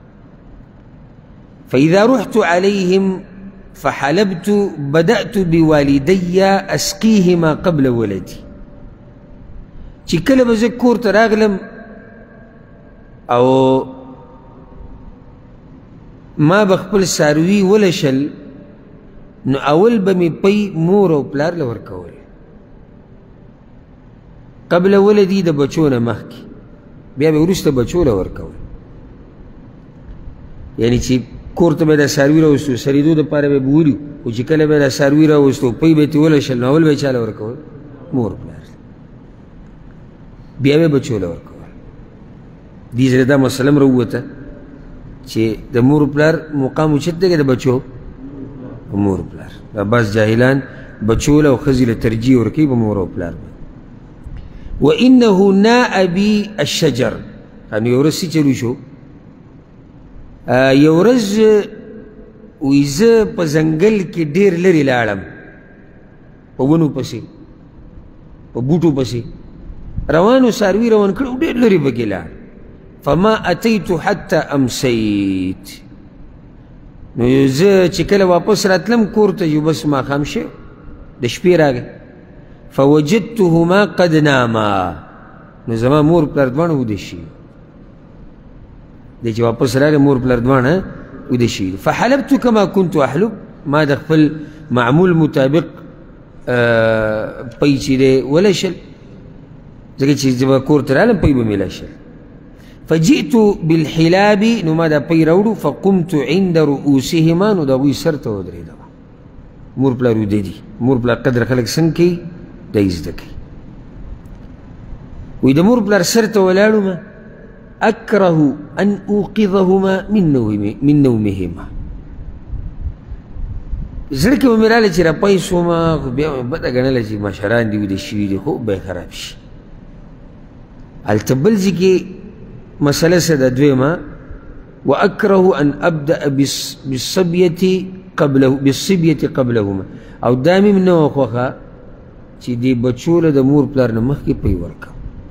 فإذا رحت عليهم فحلبت بدأت بوالدي أسقيهما قبل ولدي. چې کله به زه کور ته راغلم او ما به خپل څاروي ولشل نو اول به مې پی مور او پلار له ورکول قبل ولدي د بچو نه مخکې، بیا به وروسته بچو له ورکول. یعنې چې کور ته به دا څاروي راوستو سریدو دپاره به بولو، خو چې کله به دا څاروي راوستو پی به یې ولشل نو اول به یې چا له ورکول؟ مور پلار. بیا به بچو له ورکول. دې زره دا مسله م راووته چې د مور پلار مقام اوچت دی که د بچو؟ مور پلار. دا بعض جاهلان بچو له او ښځې له ترجیح ورکوي په مور او پلار باندې. وانه ناء بي الشجر. نو یو ورځ څه چل وشو؟ یو ورځ وایي زه په ځنګل کې ډېر لرې لاړم، په ونو پسې په بوټو پسې روانو، څاروي روان کړو ډېر لرې پکې لاړ. فما اتيت حتى امسيت. نو زه چې کله واپس راتلم کور ته یو بس ماښام شو د شپې راغی. فوجدتهما قد ناما. نو زما مور پلار دواړه ویده شي. دی چې واپس راغی مور پلار دواړه ویده شي. فحلبت كما كنت احلب. ما د خپل معمول مطابق پی چې دی ولشل، ځکه چې زه به کور ته رالم پی به مې لشل. فجئت بالحلاب. نو ما دا پی راوړو. فقمت عند رؤوسهما. نو د هغوی سر ته ودرېدم. مور پلار ویده دي. مور پلار قدر خلک څنګه کوي دا یې زده کوي. وایي د مور پلار سر ته ولاړم. اکره ان اوقظهما من من نومهما. زړه کې به مې راغله چې راپای شومه، خو بیا مې بده ګڼله چې مشران دي ویده شوي دي، خوب به یې خراب شي. هلته بل ځای کې مسألة سده دويما. وأكره أن أبدأ بالصبية قبله بالصبية قبلهما. أو دامي من نوع خوخا چې دی بچو له د مور پلار نه مخکې پی ورکړه.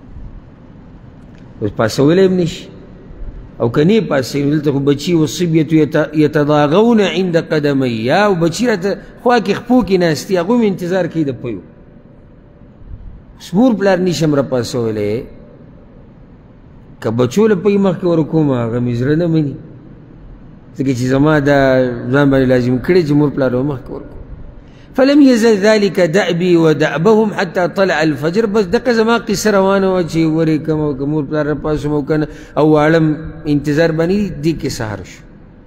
اوس پاسولی هم نشي، او که نه یې پاسوي نو دلته خو بچي والصبیة یتضاغون عند قدمی. او بچي راته خوا کې خپو کې ناست دي، هغوی مې انتظار کوي د پیو. اوس مور پلار نشم راپاسولی، که بچو له پی مخکې ورکوم هغه مې زړه نه مني، ځکه چې زما دا ځان باندې لازم کړی چې مور پلار به مخکې ورکوم. فلم يزل ذلك دأبي ودأبهم حتى طلع الفجر. بس دقه زما قصه روانه وه چې ورې کوم او که مور پلار راپاڅوم او که نه او واړم انتظار باندې دې کې سهار شو.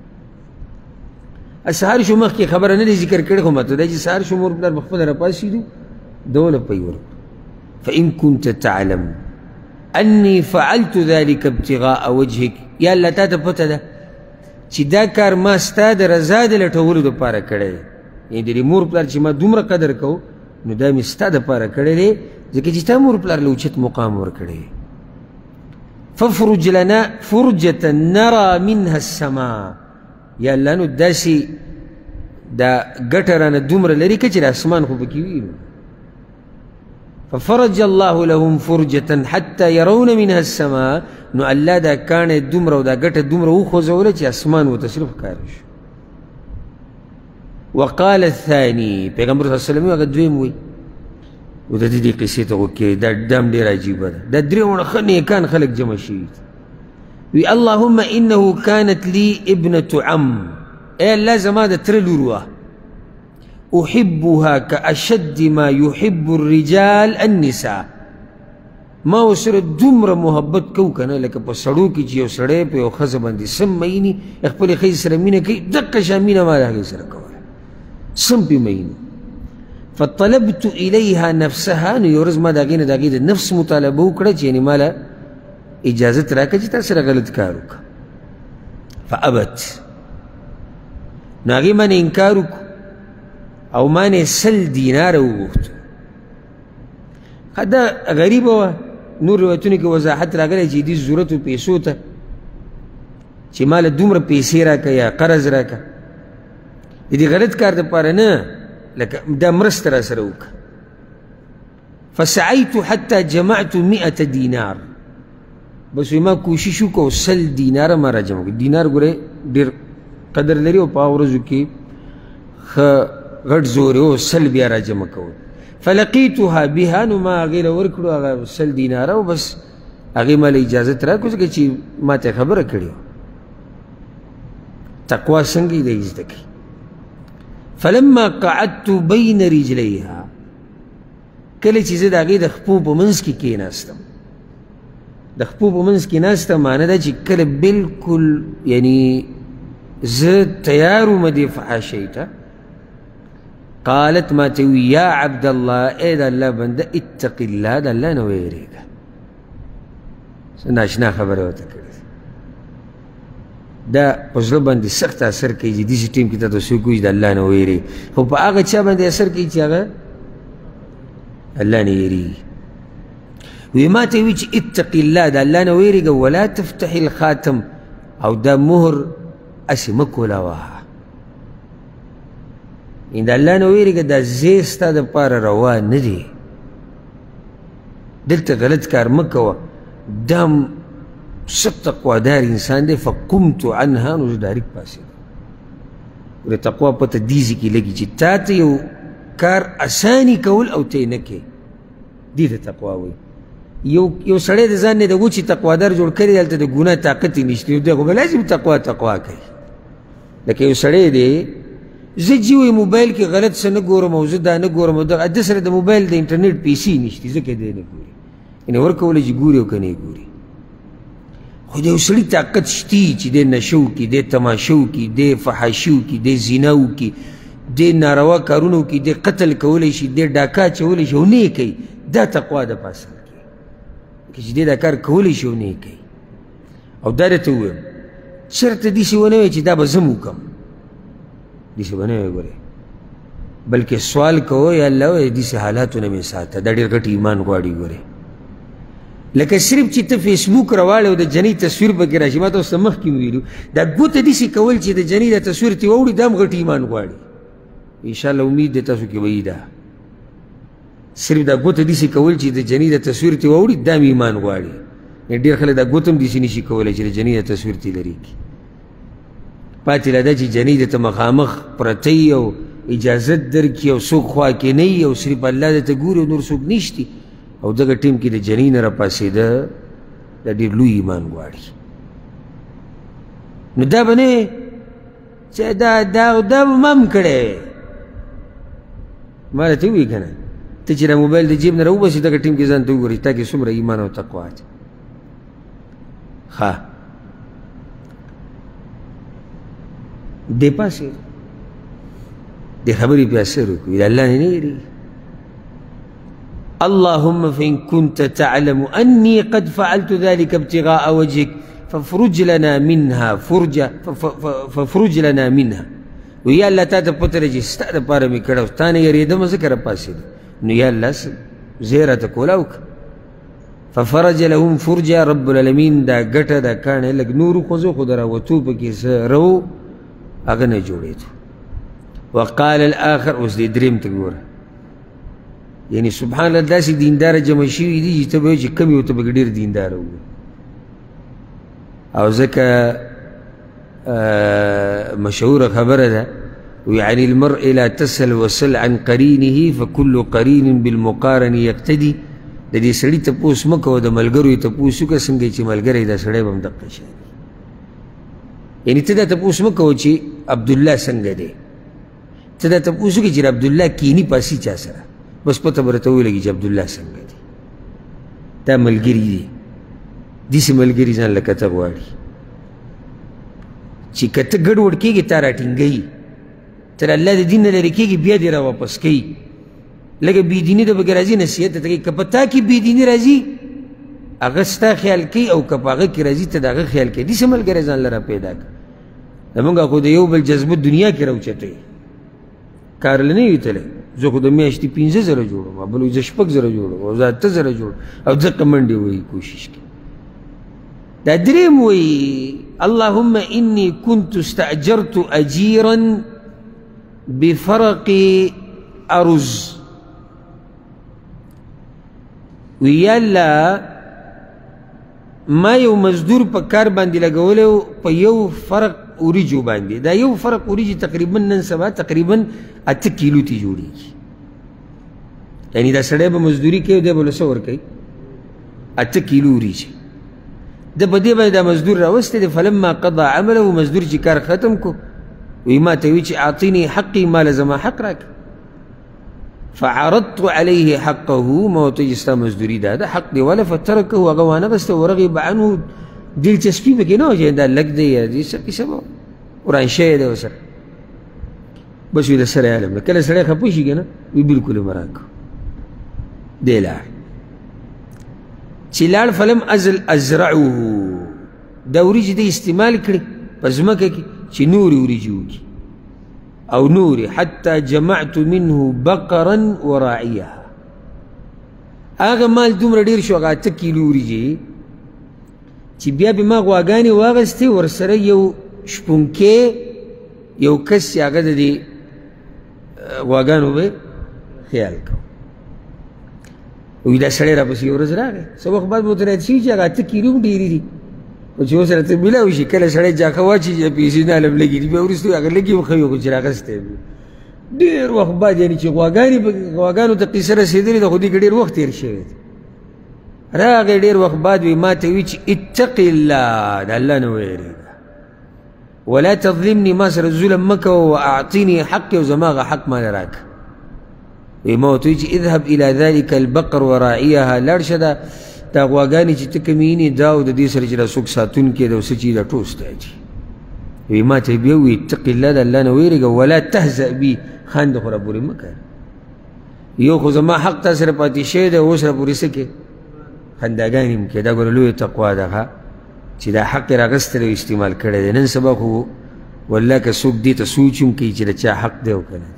سهار شو مخکې خبره نه دی ذکر کړې، خو مطلب دا چې سهار شو مور پلار به خپله راپاڅېدو دونه پی ورکړو. فإن كنت تعلم أني فعلت ذلك ابتغاء وجهك. یا الله تا ته پته ده چې دا کار ما ستا د رضا د لټولو دپاره کړی دی. یعنې د دې مور پلار چې ما دومره قدر کوو نو دا مې ستا دپاره کړی دی، ځکه چې تا مور پلار له اوچت مقام ورکړی. فافرج لنا فرجة نرى منها السماء. یا الله نو داسې دا ګټه رانه دومره لرې کړه چې د اسمان خو پکې وي. ففرج الله لهم فرجة حتى يرون منها السماء. نو الله دا کاڼې دومره او دا ګټه دومره وخوځوله چې اسمان ورته صرف ښکاره شو. وقال الثاني. پیغمبر صلی الله علیه وسلم هغه دویم وایي، و د دې دې قصې ته وکړې دا دم ډېر عجیبه ده. دا درې وړه ښه نیکان خلک جمع شوي دي. وی اللهم انه كانت لي ابنة عم. ای الله زما د تره لور وه، احبها كاشد ما يحب الرجال النساء. ما ورسره دومره محبت کوو که نه لکه په سړو کې چې یو سړی په یو ښځه باندې سم میني، خپلې ښځې سره مینه کوي، دقه شان مینه ما د هغې سره کوله، سم پې مینه. فطلبت الیها نفسها. نو یو ورځ ما د هغې نه د هغې د نفس مطالبه وکړه چې یعنې ما له اجازت راکړه چې تا سره غلط کار وکړه. فابت، نو هغې ما نه انکار وکړو او ما نه سل دیناره وغوښتو. ښه دا غریبه وه، نور روایتونو کې وضاحت راغلی چې دې ضرورت و پیسو ته چې ما له دومره پیسې راکړه یا قرض راکړه، د دې غلط کار دپاره نه، لکه دا مرسته را سره وکړه. فسعیت حتی جمعت مئة دینار، بس ما کوشش وکړو سل دیناره ما را جمع کړو. دینار ګورئ ډېر قدر لري او په هغه ورځو کې ښه غټ زور او سل بیا را جمع کول. فلقیتها بها، نو ما هغې له ورکړو هغه سل دیناره او بس هغې ما له اجازت راکړو ځکه چې ما ته خبره کړې وه تقوا څنګه یې دی زده کړي. فلما قعدت بین رجلیها، کله چې زه د هغې د خپو په منځ کې کېناستم، د خپو په منځ کې ناستم معنی ده چې کله بلکل یعنی زه تیار وم دې فحاشۍ ته، قالت ما ته وی یا عبدالله، ای د الله بنده اتق الله، د الله نه ویرېږه. څه ناشنا خبره ورته کړې دا په زړه باندې سخت اثر کوي چې داسې ټیم کې ته ته څوک وایي د الله نه ویرېږي، خو په هغه چا باندې اثر کوي چې هغه الله نه یېرېږي. وی ما ته وی چې اتق الله، د الله نه ویرېږه، ولا تفتح الخاتم، او دا مهر هسې مه کولاوه، ان د الله نه ویرېږه، دا ځای ستا دپاره روا نه دی، دلته غلط کار مه کوه. دا سخت تقوادار انسان دی. فقمت عنها، نو زه ډایرکټ پاڅېدم. ورې تقوا پته دې ځای کې لګي چې تا ته یو کار اساني کول او ته یې نه کوې، دې ته تقوا وایي. یو یو سړی د ځان نه د وچې تقوادار جوړ کړی دی، هلته د ګناه طاقت یې نشته، دی خو به لازم تقوا تقوا کوي. لکه یو سړی دی، زه جي وایي موبایل کې غلط څه نه ګورم او زه دا نه ګورم او دغه ده سره د موبایل د انټرنېټ پیسې نشتي ځکه دی نه ګوري، یعنې ورکولی چې ګوري او که نه ګوري. خو د یو سړي طاقت شتي چې دی نشه وکړي، دی تماشه وکړي، دی فحاشي وکړي، دی زنا وکړي، دی ناروا کارونه وکړي، دی قتل کولی شي، دی ډاکا اچولی شي او نه یې کوي، دا تقوا ده په اصل کې چې دی دا کار کولی شي او نه یې کوي. او دا درته ووایم چېرته داسې ونه وایي چې دا به زه م وکړم، داسې به نه وایي ګورې، بلکې سوال کوو یا الله وایي داسې حالاتو نه مې ساته. دا ډېر غټ ایمان غواړي ګورې. لکه صرف چې ته فیسبوک راواړې او د جنۍ تصویر پکې راشي، ما ته اوس مخکې مې ویلو دا ګوته داسې کول چې د جنۍ دا تصویر ترې واوړي، دا هم غټ ایمان غواړي. انشاءالله امید دی تاسو کې به وي دا صرف دا ګوته داسې کول چې د جنۍ د تصویر ترې واوړي، دا هم ایمان غواړي. ډېر خلک دا ګوته هم داسې نشي کولی چې د جنۍ د تصویر ترې لرې کړي. پاتې لا ده چې جنۍ درته مخامخ پرته وي او اجازت درکړي او څوک خوا کې نه وي او صرف الله درته ګوري او نور څوک نشتي، او دغه ټیم کې د جنۍ نه راپاڅېده، دا ډېر لوی ایمان غواړي. نو دا به نه چې دا دا دا به ما هم کړی وی، ما راته ووایي که نه ته چې دا موبایل د جیب نه راوباسې دغه ټیم کې ځان ته وګورې تا کې څومره ایمان او تقوا ده. ښه دی پاسېد، دې خبرې بیا اثر وکړي، د الله نه نه یېرېږي. اللهم فإن كنت تعلم أني قد فعلت ذلك ابتغاء وجهك فافرج لنا منها فرجة فافرج لنا منها. ويا الله تا ته پته لري چې ستا دپاره مې کړی و، تا نه یېرېدم ځکه راپاڅېدم، نو یا الله زه یې راته کوله وکړه. ففرج لهم فرجة، رب العالمین دا ګټه دا کاڼی لږ نور وخوځو خو د راوتو پکې څه رو هغه نه جوړېدو. وقال الآخر، اوس دې درېم ته ګوره، یعنی سبحان الله داسې دینداره جمع شوي دي چې ته به وایې چې کم یو ته به ډېر دینداره ووایي. او ځکه مشهوره خبره ده، وعن المرء لا تسل وسل عن قرينه فكل قرين بالمقارن يقتدي. د دې سړي تپوس مه کوه، د ملګرو یې تپوس وکړه څنګه چې ملګری دا سړی به هم دقه شی دی. یعنې ته دا تپوس مه کوه چې عبدالله څنګه دی، ته دا تپوس وکړې چې عبدالله کیني پاسي چا سره، بس پته به راته ولګي چې عبدالله څنګه دی، دا ملګري دي. داسې ملګري ځان لکه ته غواړي چې که ته ګډوډ کېږې تا راټینګوي، تر الله د دین نه لرې کېږي بیا دې را واپس کوي. لکه بېدیني د پکې راځي نصیحت ته کوي، که په تا کې بېدیني راځي هغه ستا خیال کوي او که په هغه کې راځي ته د هغه خیال کوي داسې ملګری ځان لره پیدا کړه زمونږ خو د یو بل جذبه دنیا کې راوچتوي کار له نه وي تللی زه خو د میاشتې پنځه زره جوړم بل وایي زه شپږ زره جوړم او زه اته زره جوړم او ځکه منډې وایي کوشش کوي دا دریم وایي اللهم انی كنت استأجرت اجیرا بفرق ارز وی یا الله ما یو مزدور په کار باندې لګولی و په یو فرق وریجو باندې دا یو فرق وریجې تقریبا نن سبا تقریبا اته کیلو تی جوړېږي یعنی دا سړی به مزدوري کوي دی به له څه ورکوي اته کیلو وریجې ده په دې باندې دا مزدور راوستی دی فلما قضا عمله مزدور چې کار ختم کو وی ما ته وی چې اعطیني حقي ما له زما حق راکړه فعرضت عليه حقه ما ورته چې ستا مزدوري دا ده حق دی والا فترکه هغه وانغسته ورغب عنه دلچسپي پکې نه وه چې دا لږ دی یا دې څه کیسه به وران شوی دی ورسره بس وي د سره علم ده کله سړی خفه شي که نه وي بلکل یې مه راکړو دی لاړ چې لاړ فلم ازل ازرعه دا وریجې دی استعمال کړي په ځمکه کې چې نورې وریجې وکړي او نوري حتى جمعت منه بقرا وراعيها هغه مال دومره ډېر شو هغه اته کیلو وریجې چې بیا به ما غواګانې واخیستې ورسره یو شپونکی یو کس چې هغه د دې غواګانو به خیال کوو وی دا سړی راپسې یو ورځ راغی څه وخت بعد به ورته رایاد شوي چې هغه اته کیلو هم ډېرې دي خو چې ورسره ته میلاو شي کله سړی جاکه واچي پیسې نه هلم لګي دي بیا وروسته هغه لګي هم ښه وي خو چې راغستی وي ډېر وخت بعد یعنې چې غواګانې غواګانو ته قیصه رسېدلې ده خو دې کې ډېر وخت تېر شوی دی راغی ډېر وخت بعد وي ما ته وي چې اتق الله د الله نه ویرېږه ولا تظلمني ما سره ظلم مه کوه واعطیني حقي او زما هغه حق ماله راکړه وی ما ورته وي چې اذهب الى ذلك البقر وراعيها لاړ شه دا دا غواګانې چې ته کومې وینې دا او د دې سره چې دا څوک ساتونکی دی او څه چې دا ټول ستا دي وی ما ته بیا ووایي اتق الله د الله نه ویرېږه ولا تهزأ بي خاندې خو راپورې مه کوه یو خو زما حق تا سره پاتې شوی دی اوس راپورې څه کې خنداګانې هم کې دا ګوره لویه تقوا ده ښه چې دا حق یې راغستی دی او استعمال کړی دی نن سبا خو والله که څوک دې ته سوچ هم کوي چې د چا حق دی او که نه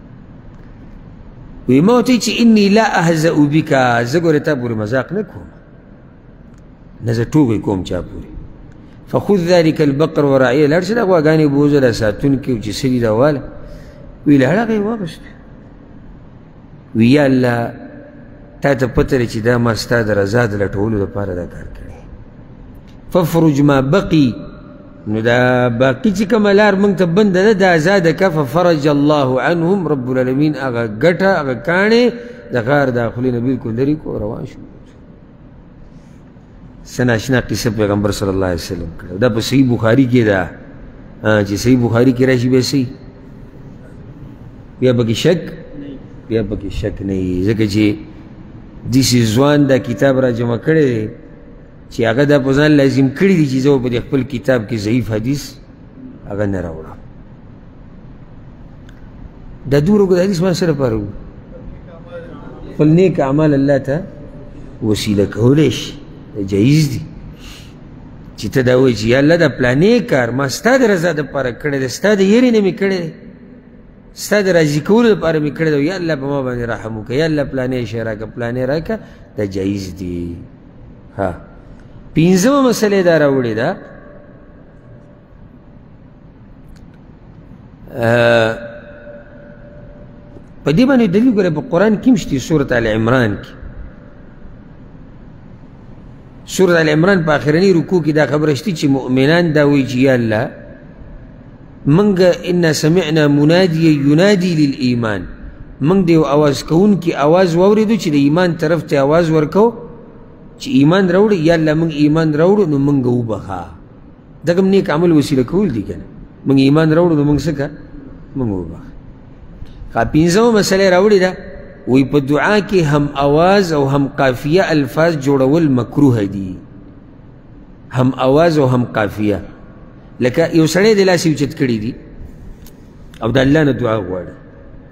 وی ما ورته چې انی لا اهزأ بک زه ګورې تا پورې مذاق نه کوم نه زه ټوکې کوم چا پورې فخذ ذلك البقر وراعيه لاړ شه دا غواګانې بوځه دا ساتونکي او چې څه دي دا واله وی لاړ هغه یې واخیسته وی یا الله تا ته پته دی چې دا ما ستا د رضا د لټولو دپاره دا کار کړی فافرج ما بقي نو دا باقي چې کومه لار موږ ته بنده ده دا ازاده که ففرج الله عنهم رب العالمین هغه ګټه هغه کاڼې د غار د خولې نه بلکل لرې کو روان شو څه ناشنا قصه پیغمبر صلی الله علیه وسلم کړه دا په صحیح بخاري کې ده چې صحیح بخاري کې راشي بیا صحیح بیا پکې شک بیا پکې شک نه وي ځکه چې داسې ځوان دا کتاب را جمع کړی دی چې هغه دا په ځان لازم کړي دي چې زه په دې خپل کتاب کې ضعیف حدیث هغه نه راوړم دا دومره اوږد حدیث ما څه لپاره و خپل نیک اعمال الله ته وسیله کولی شي جایز دي چې ته دا وایي چې یا الله دا پلانې کار ما ستا د رضا دپاره کړی دی ستا د یېرې نه مې کړی دی ستا د راضي کولو دپاره مې کړی دی یا الله په ما باندې رحم وکړه یا الله پلانې شی راکړه پلانې راکړه دا جایز دي ها پنځمه مسئله دا راوړې ده په دې باندې دلیل ګوره په قرآن کې هم شته سورت آل عمران کې سورت آل عمران په آخرني رکوع کې دا خبره شته چې مؤمنان دا وایي چې یا الله موږ انا سمعنا منادیا ینادي للایمان موږ د یو اواز کوونکي اواز واورېدو چې د ایمان طرف ته اواز ورکو چې ایمان راوړو یا الله موږ ایمان راوړو نو موږ وبخه دغه نیک عمل وسیله کول دي که نه موږ ایمان راوړو نو موږ څه که موږ وبخه ښه پنځمه مسله یې راوړې ده وایي په دعا کې هم اواز او هم قافیه الفاظ جوړول مکروه دي هم اواز او هم قافیه لکه یو سړی د لاس اوچت کړي دي او د الله نه دعا غواړي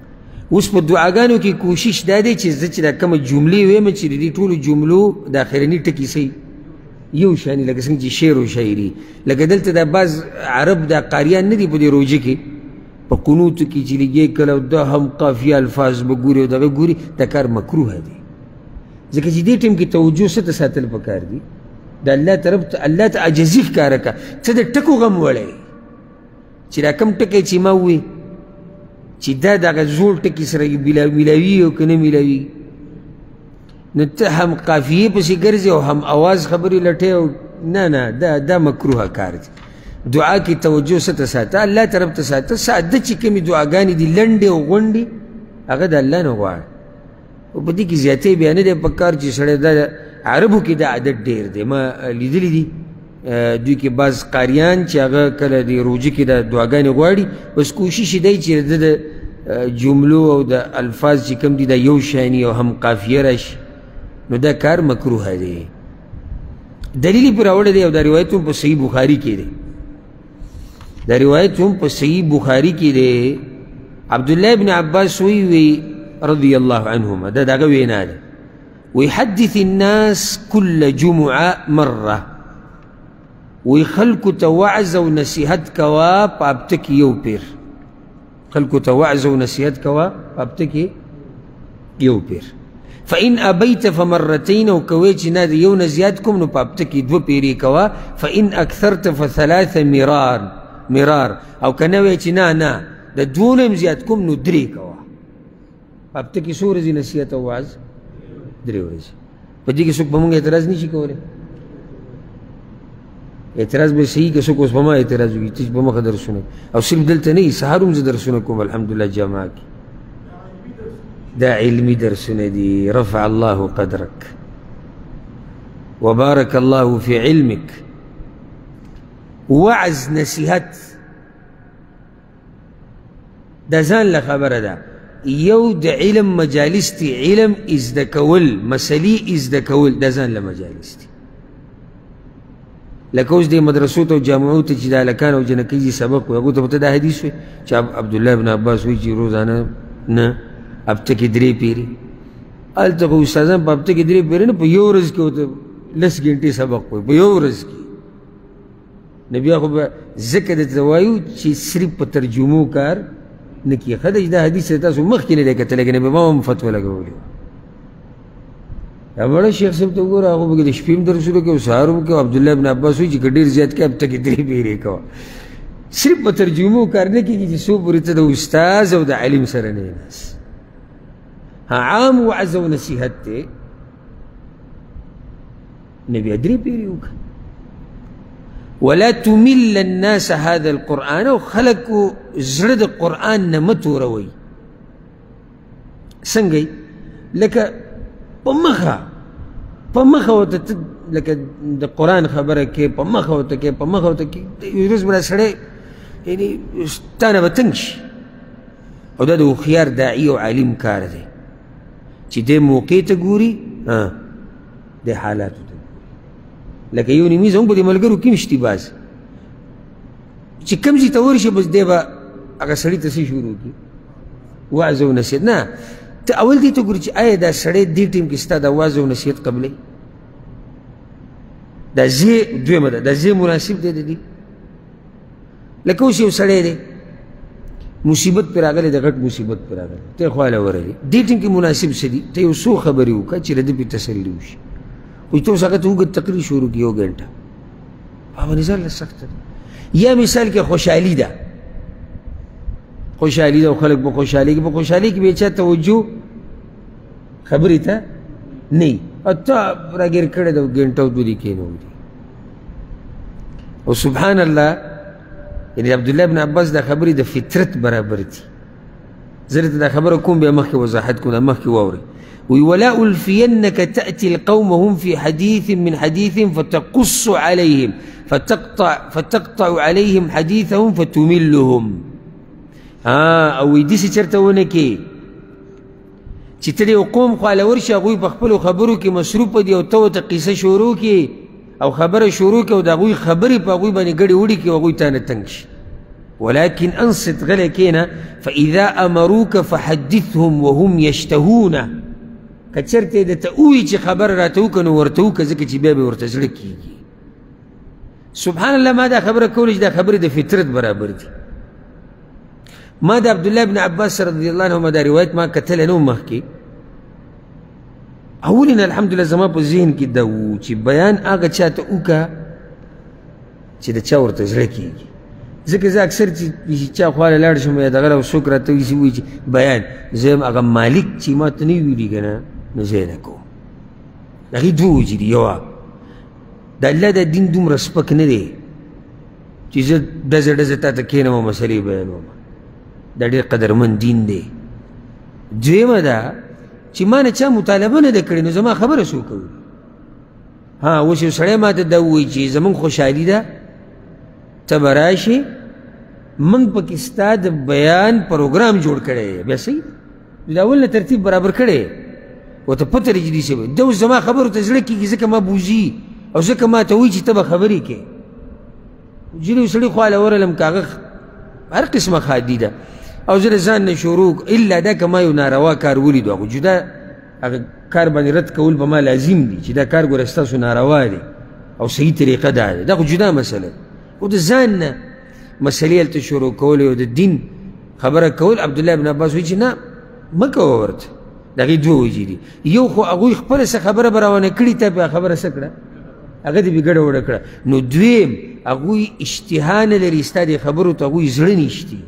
اوس په دعاګانو کې کوشش دا دی چې زه چې دا کومه جملې ویم چې د دې ټولو جملو د اخرني ټکي صحیح یو شاني لکه څنګه چې شعر و شاعري لکه دلته دا بعض عرب دا قاریان نه دي په دې روژه کې په قنوتو کې چې لګي کله دا هم قافیه الفاظ به ګوري او دغه ګوري دا کار مکروه دی ځکه چې دې ټیم کې توجه څه ته ساتل پکار دي د الله طرف ته الله ته عاجزي ښکاره کړه څه د ټکو غم وړی چې دا کوم ټکی چې ما ووی چې دا دغه زوړ ټکي سره میلاوي او که نه میلاوي نو ته هم قافیې پسې ګرځې او هم اواز خبرې لټې او نه نه دا دا مکروه کار دی دعا کې توجه څه ته ساته الله طرف ته ساته ساده چې کومې دعاګانې دي لنډې او غونډې هغه د الله نه غواړه او په دې کې زیاتې بیا نه دی پکار چې سړی دا عربو کې دا عادت ډېر دی ما لیدلی دي دوی کې بعض قاریان چې هغه کله د روژې کې دا دعاګانې غواړي بس کوشش یې دی چې د د جملو او د الفاظ چې کوم دي دا یو شاني او هم قافیه راشي نو دا کار مکروه دی دلیل یې پرې راوړی دی او دا روایت هم په صحیح بخاري کې دی دا روایت هم په صحیح بخاري کې دی عبدالله ابن عباس وی وی رضی الله عنهما دا دغه وینا ده ويحدث الناس كل جمعة مرة ويخلق توعز ونسيحت كوا بابتك يو بير خلق توعز ونسيحت كوا بابتك يو بير فإن أبيت فمرتين وكويت نادي يو نزيادكم نو بابتك دو بيري كوا فإن أكثرت فثلاث مرار مرار أو كنويت نا نا دا دونم زيادكم نو دري كوا بابتك سورة زي نسيحت وعز درې ورځې په دې کې څوک به مونږ اعتراض نه شي کولی اعتراض به صحیح که څوک اوس په ما اعتراض وکړي چې په مخه درسونه او صرف دلته نه وي سهار هم زه درسونه کوم الحمدلله جامعه کې دا علمي درسونه دي رفع الله قدرك وبارك الله في علمك وعظ نصیحت دا ځان له خبره ده یو د علم مجالس تی علم ازده کول مسلې ازده کول دا ځان له مجالس تی لکه اوس دې مدرسو ته او جامعو ته چې د هلکان او جنکۍ دي سبق وي هغو ته به ته دا حدیث وایي چې عبدالله بن عباس وایي چې روزانه نه هفته کې درې پیرې هلته خو استادان په هفته کې درې پیرې نه په یو ورځ کې ورته لس ګنټې سبق وایي په یو ورځ کې نو بیا خو به ځکه درته وایو چې صرف په ترجمو کار نه کیږي ښه ده چې دا حدیث تاسو مخکې نه دی کتلی که نبي ما هم فتوه لګولې وه دا بړه شیخ صاحب ته وګوره هغه به د شپې هم درسونه کوي او سهار هم کوي او عبدالله بن عباس وایي چې که ډېر زیات کوې هفته کې درې پیرې کوه صرف په ترجمو کار نه کېږي چې څو پورې ته د استاذ او د علم سره نه یې ناست عام وعظ او نصیحت دی نو بیا درې پیرې وکړه ولا تمل الناس هذا القرآن او خلقو زړه د قرآن نه مه توروئ څنګه لکه په مخه په مخه ورته لکه د قرآن خبره کې په مخه ورته کې په مخه ورته کې یو ورځ به دا سړی یعنې تا نه به تنګ شي او دا د هوښیار داعي او عالم کار دی چې دې موقع ته ګوري دې حالاتو ته لکه یو نیمیز هم په دې ملګرو کې شتي بعض چې کوم ځای ته ورشي بس دی به هغه سړي ته څه شروع کړي وعظ او نصیحت نه ته اول دې ته ګورې چې آیا دا سړی دې ټیم کې ستا د وعظ او نصیحت قبلوي دا ځای دویمه ده دا ځای مناسب دی د دې لکه اوس یو سړی دی مصیبت پرې راغلی د غټ مصیبت پرې راغلی ته یې خواله ورغلې دې ټیم کې مناسب څه دي ته یو څو خبرې وکړه چې د ده پې تسلي وشي خو ته اوس هغه ته اوږد تقریر شروع کړي یو ګنټه هغه باندې ځان له سخته ده یا مثال کې خوشحالي ده خوشحالي ده او خلک په خوشحالي کې په خوشحالي کې به چا توجه خبرې ته نه وي او ته راګیر کړی ده ګنټه او دوه دې کښېنولي او سبحان الله یعنې عبدالله بن عباس دا خبرې د فطرت برابر دي زه درته دا خبره کوم بیا مخکې وضاحت کوم دا مخکې واورئ ولا ألفينك تأتي القوم هم في حديث من حديث فتقص عليهم فتقطع فتقطع عليهم حديثهم فتملهم ها او داسې چېرته ونه کې چې ته د یو قوم خواله ورشي هغوی په خپلو خبرو کې مصروفه دي او ته ورته قصه شروع کړي او خبره شروع کړي او د هغوی خبرې په هغوی باندې ګډې وړې کړي او هغوی تا نه تنګ شي ولكن انصت غلی کینا فاذا امروک فحدثهم وهم یشتهون که چرته درته ووایي چې خبر راته وکړه نو ورته وکړه ځکه چې بیا به ورته زړه کېږي. سبحان الله ما دا خبره کوله چې دا خبرې د فطرت برابر دي. ما د عبدالله بن عباس رضی الله عنهما دا روایت ما کتلی نه و مخکې اولین الحمدلله زما په ذهن کې دا و چې بیان هغه چاته وکړه چې د چا ورته زړه کېږي. ځکه زه اکثر چې چا خواله لاړ شم یا دغه څوک راته وایي چې بیان زه یم هغه مالک چې ما ته نه وي ویلي که نه نو زه یې نه کوم. د هغې دوه وجې دي. یوه د الله دا دین دومره سپک نه دی چې زه ډزه ډزه تا ته کښېنم او مسلې بیانوم. دا ډېر قدرمند دین دی. دویمه ده چې ما نه چا مطالبه نه ده کړې نو زما خبره څوک کوي. ها اوس یو سړی ما ته دا ووایي چې زمونږ خوشحالي ده ته به راشې موږ پکې ستا د بیان پروګرام جوړ کړی دی. بیا صحیح د اول نه ترتیب برابر کړی ورته پته لري چې دې څه ده اوس زما خبرو ته زړه کېږي ځکه ما بوځي او ځکه ما ته وایي چې ته به خبرې کې جلو سړي خواله ورغلم که هغه هر قسمه خادي ده او زه د ځان نه شروع الا دا که ما یو ناروا کار ولیدو هغه جدا هغه کار باندې رد کول به ما لازم دي چې دا کار ګوره ستاسو ناروا دی او صحیح طریقه دا ده. دا خو جدا مسله او د ځان نه مسلې هلته شروع کول او د دین خبره کول. عبدالله بن عباس وایي چې نه مه کوه ورته. د هغې دوه وجې دي. یو خو هغوی خپله څه خبره به روانه کړي تا پې خبره څه کړه هغه دې بې ګډه وډه کړه. نو دویم هغوی اشتها نه لري ستا دې خبرو ته هغوی زړه نیشتي.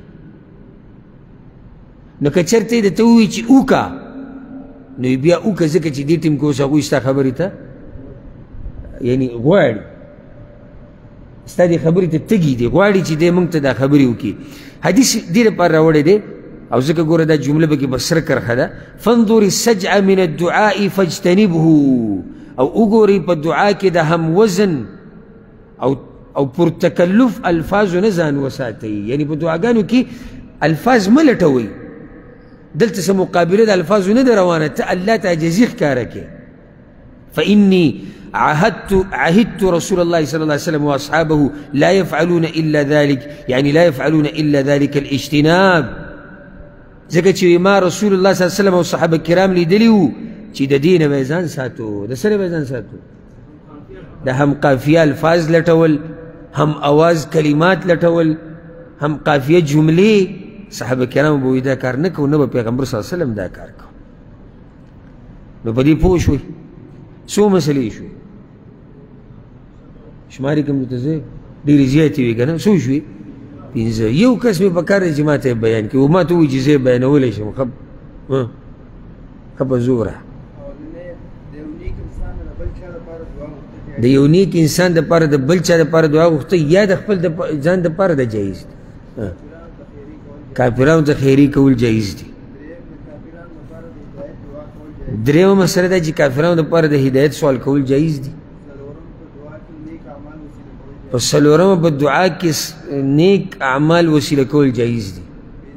نو که چېرته یې درته ووایي چې وکړه نو بیا وکړه ځکه چې دې ټیم کې اوس هغوی ستا خبرې ته یعنې غواړي ستا دې خبرې ته تږي دي غواړي چې دی موږ ته دا خبرې وکړي. حدیث دې لپاره راوړی دی او ځکه ګوره دا جمله پکې به سره کرښه ده فانظر السجع من الدعاء فاجتنبه او وګورئ په دعا کې د هم وزن او او پرتکلف الفاظو نه ځان وساتئ. یعنې په دعاګانو کې الفاظ مه لټوئ. دلته څه مقابله د الفاظو نه ده روانه ته الله ته عاجزي ښکاره کړې. فإني عهدت عهدت رسول الله صلى الله عليه وسلم واصحابه لا يفعلون الا ذلك يعني لا يفعلون الا ذلك الاجتناب. ځکه چې ما رسول الله صلی الله علیه وسلم او صحابه کرام لیدلي وو چې د دې نه به یې ځان ساتو. د څه نه به یې ځان ساتو؟ د هم قافیه الفاظ لټول هم اواز کلمات لټول هم قافیه جملې. صحابه کرامو به وایي دا کار نه کوو نه به پیغمبر صلی الله علیه وسلم دا کار کوو. نو په دې پوه شوئ څو مسلې شوې شمارې کوم درته زه ډېرې زیاتې وي که نه څو شوې پنځه. یو کس مې پکار دی چې ما ته یې بیان کړي او ما ته ووایي چې زه یې بیانولی شم ښه ښه په زوره. د یو نیک انسان دپاره د بل چا دپاره دعا غوښتل یا د خپل ځان دپاره د جایز دي. کافرانو ته خیري کول جایز دي. درېیمه مسله ده چې کافرانو دپاره د هدایت سوال کول جایز دي. په څلورمه په دعا کې نیک اعمال وسیله کول جایز دي.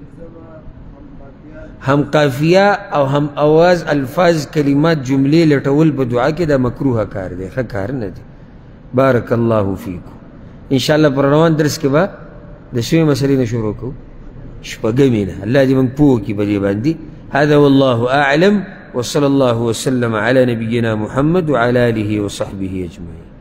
هم قافیه او هم اواز الفاظ کلمات جملې لټول په دعا کې دا مکروه کار دی ښه کار نه دی. بارک الله فیکم. انشاءالله پر روان درس کې به د شوې مسلې نه شروع کوو شپږمې نه. الله دې موږ پوه کړي په دې باندې. هذا والله اعلم وصلى الله وسلم على نبينا محمد وعلى آله وصحبه أجمعين.